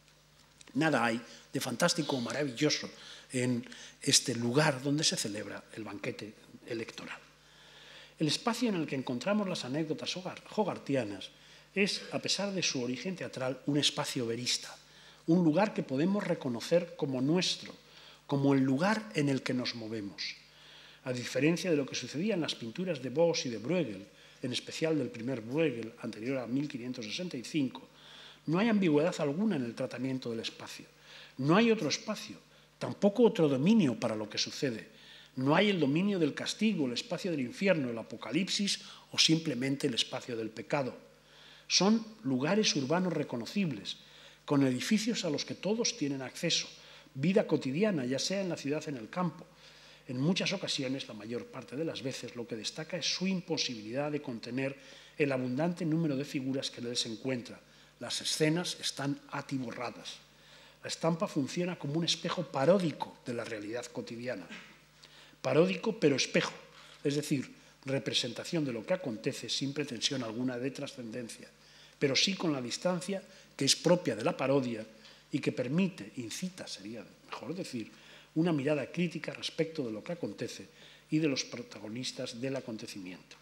Speaker 2: Nada hay de fantástico o maravilloso en este lugar donde se celebra el banquete electoral. El espacio en el que encontramos las anécdotas hogartianas es, a pesar de su origen teatral, un espacio verista, un lugar que podemos reconocer como nuestro, como el lugar en el que nos movemos. A diferencia de lo que sucedía en las pinturas de Bosch y de Bruegel, en especial del primer Bruegel, anterior a mil quinientos sesenta y cinco, no hay ambigüedad alguna en el tratamiento del espacio. No hay otro espacio, tampoco otro dominio para lo que sucede. No hay el dominio del castigo, el espacio del infierno, el apocalipsis o simplemente el espacio del pecado. Son lugares urbanos reconocibles, con edificios a los que todos tienen acceso, vida cotidiana, ya sea en la ciudad o en el campo. En muchas ocasiones, la mayor parte de las veces, lo que destaca es su imposibilidad de contener el abundante número de figuras que en él se encuentra. Las escenas están atiborradas. La estampa funciona como un espejo paródico de la realidad cotidiana. Paródico pero espejo, es decir, representación de lo que acontece sin pretensión alguna de trascendencia, pero sí con la distancia que es propia de la parodia y que permite, incita, sería mejor decir, una mirada crítica respecto de lo que acontece y de los protagonistas del acontecimiento.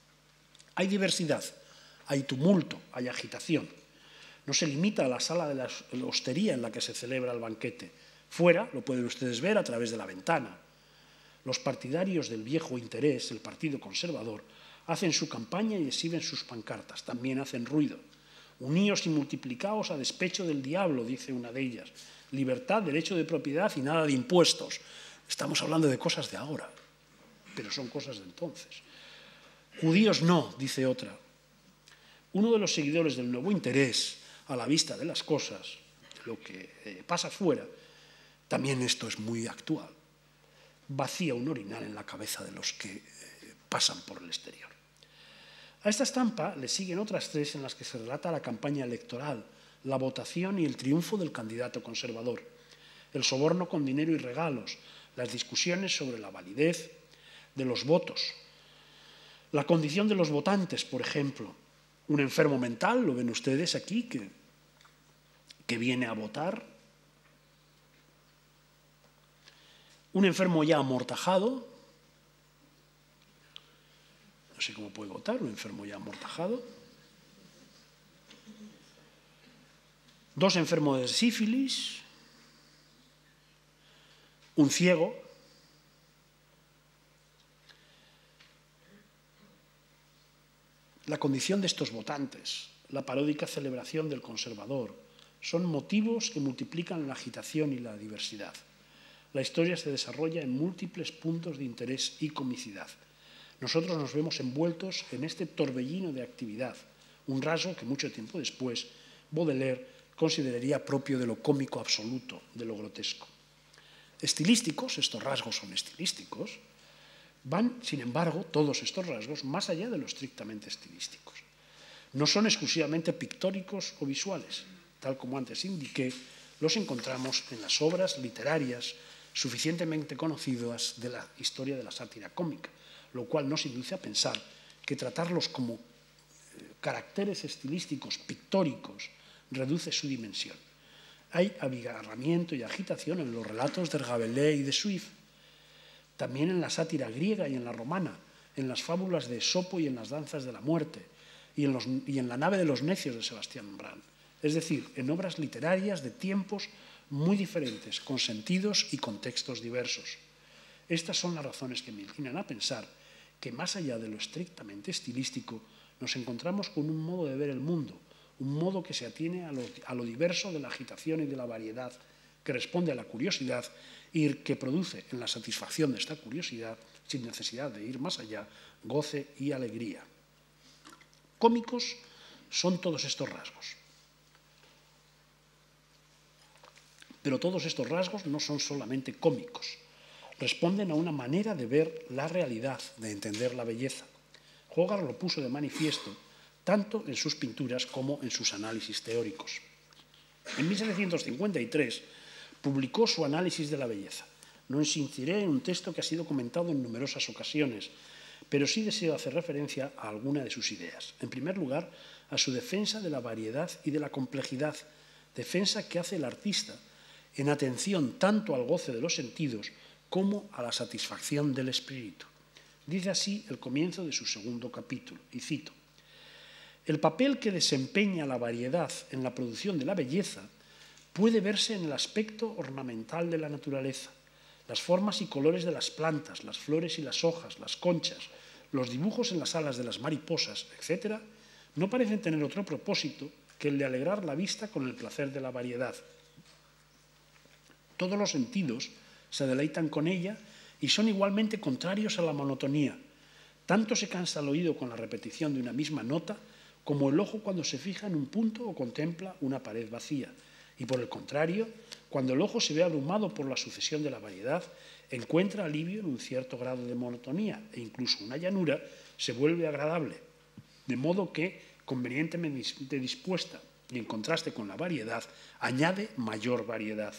Speaker 2: Hay diversidad, hay tumulto, hay agitación. No se limita a la sala de la hostería en la que se celebra el banquete. Fuera, lo pueden ustedes ver a través de la ventana. Los partidarios del viejo interés, el Partido Conservador, hacen su campaña y exhiben sus pancartas. También hacen ruido. Uníos y multiplicaos a despecho del diablo, dice una de ellas. Libertad, derecho de propiedad y nada de impuestos. Estamos hablando de cosas de ahora, pero son cosas de entonces. Judíos no, dice otra. Uno de los seguidores del nuevo interés, a la vista de las cosas, de lo que eh, pasa fuera, también esto es muy actual, vacía un orinal en la cabeza de los que eh, pasan por el exterior. A esta estampa le siguen otras tres en las que se relata la campaña electoral, la votación y el triunfo del candidato conservador, el soborno con dinero y regalos, las discusiones sobre la validez de los votos, la condición de los votantes, por ejemplo, un enfermo mental, lo ven ustedes aquí, que, que viene a votar, un enfermo ya amortajado, no sé cómo puede votar un enfermo ya amortajado, dos enfermos de sífilis, un ciego, la condición de estos votantes, la paródica celebración del conservador, son motivos que multiplican la agitación y la diversidad. La historia se desarrolla en múltiples puntos de interés y comicidad. Nosotros nos vemos envueltos en este torbellino de actividad, un rasgo que mucho tiempo después Baudelaire consideraría propio de lo cómico absoluto, de lo grotesco. Estilísticos, estos rasgos son estilísticos, van, sin embargo, todos estos rasgos más allá de lo estrictamente estilísticos. No son exclusivamente pictóricos o visuales, tal como antes indiqué, los encontramos en las obras literarias suficientemente conocidas de la historia de la sátira cómica, lo cual nos induce a pensar que tratarlos como caracteres estilísticos pictóricos reduce su dimensión. Hay abigarramiento y agitación en los relatos de Rabelais y de Swift, también en la sátira griega y en la romana, en las fábulas de Esopo y en las danzas de la muerte, y en, los, y en la nave de los necios de Sebastián Brand. Es decir, en obras literarias de tiempos muy diferentes, con sentidos y contextos diversos. Estas son las razones que me inclinan a pensar que, más allá de lo estrictamente estilístico, nos encontramos con un modo de ver el mundo, un modo que se atiene a lo, a lo diverso de la agitación y de la variedad, que responde a la curiosidad y que produce en la satisfacción de esta curiosidad, sin necesidad de ir más allá, goce y alegría. Cómicos son todos estos rasgos. Pero todos estos rasgos no son solamente cómicos, responden a una manera de ver la realidad, de entender la belleza. Hogarth lo puso de manifiesto tanto en sus pinturas como en sus análisis teóricos. En mil setecientos cincuenta y tres publicó su análisis de la belleza. No insistiré en un texto que ha sido comentado en numerosas ocasiones, pero sí deseo hacer referencia a alguna de sus ideas. En primer lugar, a su defensa de la variedad y de la complejidad, defensa que hace el artista en atención tanto al goce de los sentidos como a la satisfacción del espíritu. Dice así el comienzo de su segundo capítulo, y cito: «El papel que desempeña la variedad en la producción de la belleza puede verse en el aspecto ornamental de la naturaleza. Las formas y colores de las plantas, las flores y las hojas, las conchas, los dibujos en las alas de las mariposas, etcétera, no parecen tener otro propósito que el de alegrar la vista con el placer de la variedad. Todos los sentidos se deleitan con ella y son igualmente contrarios a la monotonía. Tanto se cansa el oído con la repetición de una misma nota como el ojo cuando se fija en un punto o contempla una pared vacía. Y por el contrario, cuando el ojo se ve abrumado por la sucesión de la variedad, encuentra alivio en un cierto grado de monotonía e incluso una llanura se vuelve agradable. De modo que, convenientemente dispuesta y en contraste con la variedad, añade mayor variedad».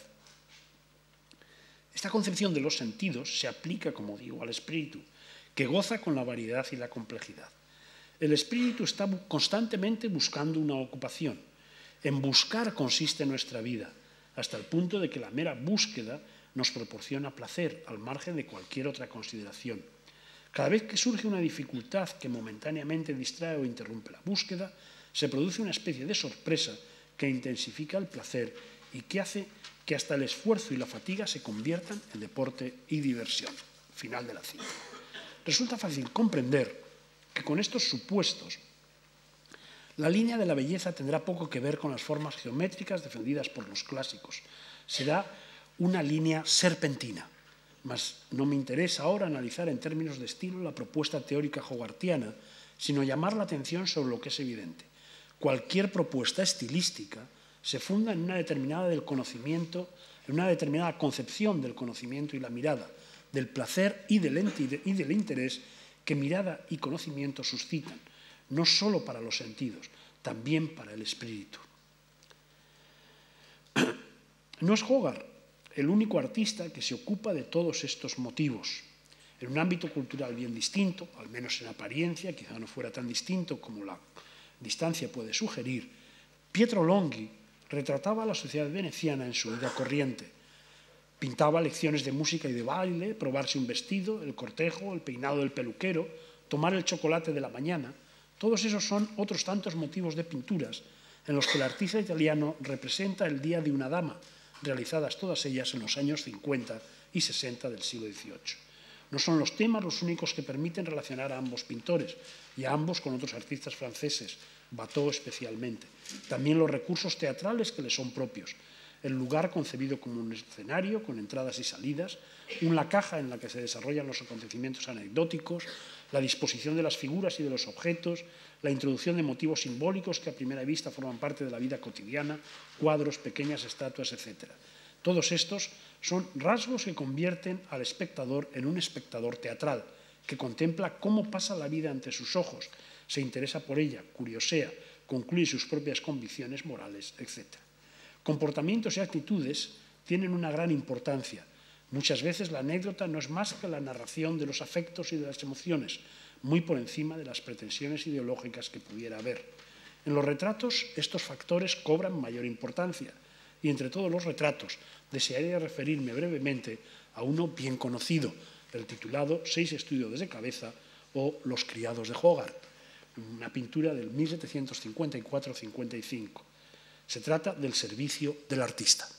Speaker 2: Esta concepción de los sentidos se aplica, como digo, al espíritu, que goza con la variedad y la complejidad. El espíritu está constantemente buscando una ocupación. En buscar consiste nuestra vida, hasta el punto de que la mera búsqueda nos proporciona placer, al margen de cualquier otra consideración. Cada vez que surge una dificultad que momentáneamente distrae o interrumpe la búsqueda, se produce una especie de sorpresa que intensifica el placer y que hace que hasta el esfuerzo y la fatiga se conviertan en deporte y diversión. Final de la cita. Resulta fácil comprender que con estos supuestos la línea de la belleza tendrá poco que ver con las formas geométricas defendidas por los clásicos. Será una línea serpentina. Mas no me interesa ahora analizar en términos de estilo la propuesta teórica hogartiana, sino llamar la atención sobre lo que es evidente. Cualquier propuesta estilística se funda en una determinada del conocimiento, en una determinada concepción del conocimiento y la mirada, del placer y del, y del interés que mirada y conocimiento suscitan, no solo para los sentidos, también para el espíritu. No es Hogarth el único artista que se ocupa de todos estos motivos. En un ámbito cultural bien distinto, al menos en apariencia, quizá no fuera tan distinto como la distancia puede sugerir, Pietro Longhi retrataba a la sociedad veneciana en su vida corriente. Pintaba lecciones de música y de baile, probarse un vestido, el cortejo, el peinado del peluquero, tomar el chocolate de la mañana. Todos esos son otros tantos motivos de pinturas en los que el artista italiano representa el día de una dama, realizadas todas ellas en los años cincuenta y sesenta del siglo dieciocho. No son los temas los únicos que permiten relacionar a ambos pintores y a ambos con otros artistas franceses, Watteau especialmente. También los recursos teatrales que le son propios. El lugar concebido como un escenario con entradas y salidas, una caja en la que se desarrollan los acontecimientos anecdóticos, la disposición de las figuras y de los objetos, la introducción de motivos simbólicos que a primera vista forman parte de la vida cotidiana, cuadros, pequeñas estatuas, etcétera. Todos estos son rasgos que convierten al espectador en un espectador teatral, que contempla cómo pasa la vida ante sus ojos, se interesa por ella, curiosea, concluye sus propias convicciones morales, etcétera. Comportamientos y actitudes tienen una gran importancia. Muchas veces la anécdota no es más que la narración de los afectos y de las emociones, muy por encima de las pretensiones ideológicas que pudiera haber. En los retratos estos factores cobran mayor importancia y entre todos los retratos desearía referirme brevemente a uno bien conocido, el titulado Seis estudios de cabeza o Los criados de Hogarth, una pintura del mil setecientos cincuenta y cuatro cincuenta y cinco. Se trata del servicio del artista.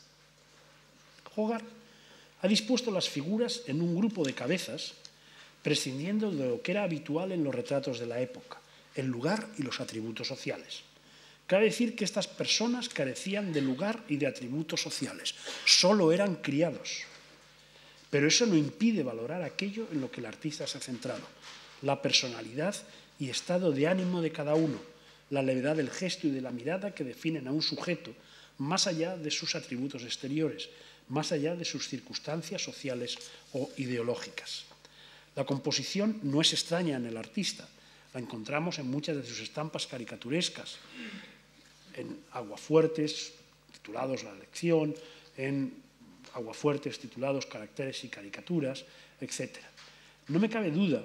Speaker 2: Hogarth ha dispuesto las figuras en un grupo de cabezas, prescindiendo de lo que era habitual en los retratos de la época, el lugar y los atributos sociales. Cabe decir que estas personas carecían de lugar y de atributos sociales, solo eran criados. Pero eso no impide valorar aquello en lo que el artista se ha centrado, la personalidad y estado de ánimo de cada uno, la levedad del gesto y de la mirada que definen a un sujeto, más allá de sus atributos exteriores, más allá de sus circunstancias sociales o ideológicas. La composición no es extraña en el artista, la encontramos en muchas de sus estampas caricaturescas, en aguafuertes titulados La lección, en aguafuertes titulados Caracteres y caricaturas, etcétera. No me cabe duda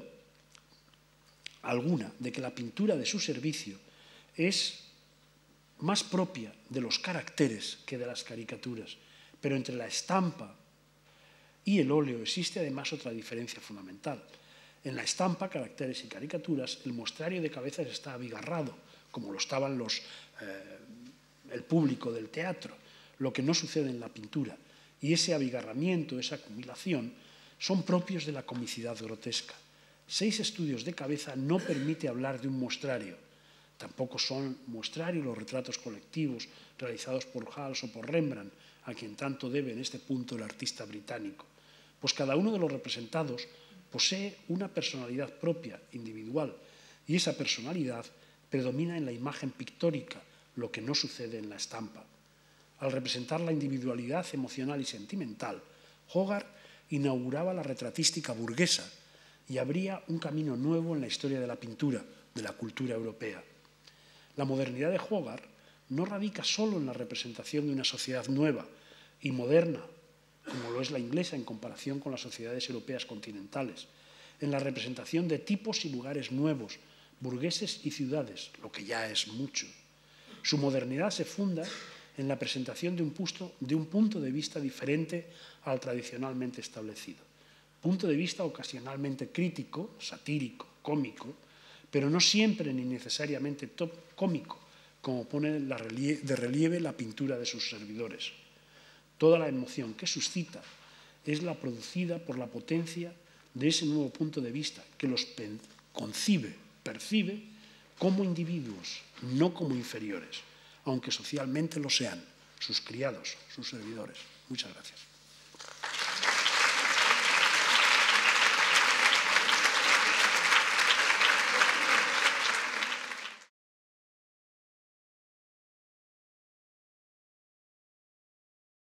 Speaker 2: alguna de que la pintura de su servicio es más propia de los caracteres que de las caricaturas, pero entre la estampa y el óleo existe además otra diferencia fundamental. En la estampa, caracteres y caricaturas, el mostrario de cabezas está abigarrado, como lo estaban los, eh, el público del teatro, lo que no sucede en la pintura. Y ese abigarramiento, esa acumulación, son propios de la comicidad grotesca. Seis estudios de cabeza no permite hablar de un mostrario. Tampoco son mostrarios los retratos colectivos realizados por Hals o por Rembrandt, a quien tanto debe en este punto el artista británico. Pues cada uno de los representados posee una personalidad propia, individual, y esa personalidad predomina en la imagen pictórica, lo que no sucede en la estampa. Al representar la individualidad emocional y sentimental, Hogarth inauguraba la retratística burguesa y abría un camino nuevo en la historia de la pintura, de la cultura europea. La modernidad de Hogarth no radica solo en la representación de una sociedad nueva y moderna, como lo es la inglesa en comparación con las sociedades europeas continentales, en la representación de tipos y lugares nuevos, burgueses y ciudades, lo que ya es mucho. Su modernidad se funda en la presentación de un, punto, de un punto de vista diferente al tradicionalmente establecido. Punto de vista ocasionalmente crítico, satírico, cómico, pero no siempre ni necesariamente cómico, como pone de relieve la pintura de sus servidores. Toda la emoción que suscita es la producida por la potencia de ese nuevo punto de vista, que los concibe, percibe como individuos, no como inferiores, aunque socialmente lo sean, sus criados, sus servidores. Muchas gracias.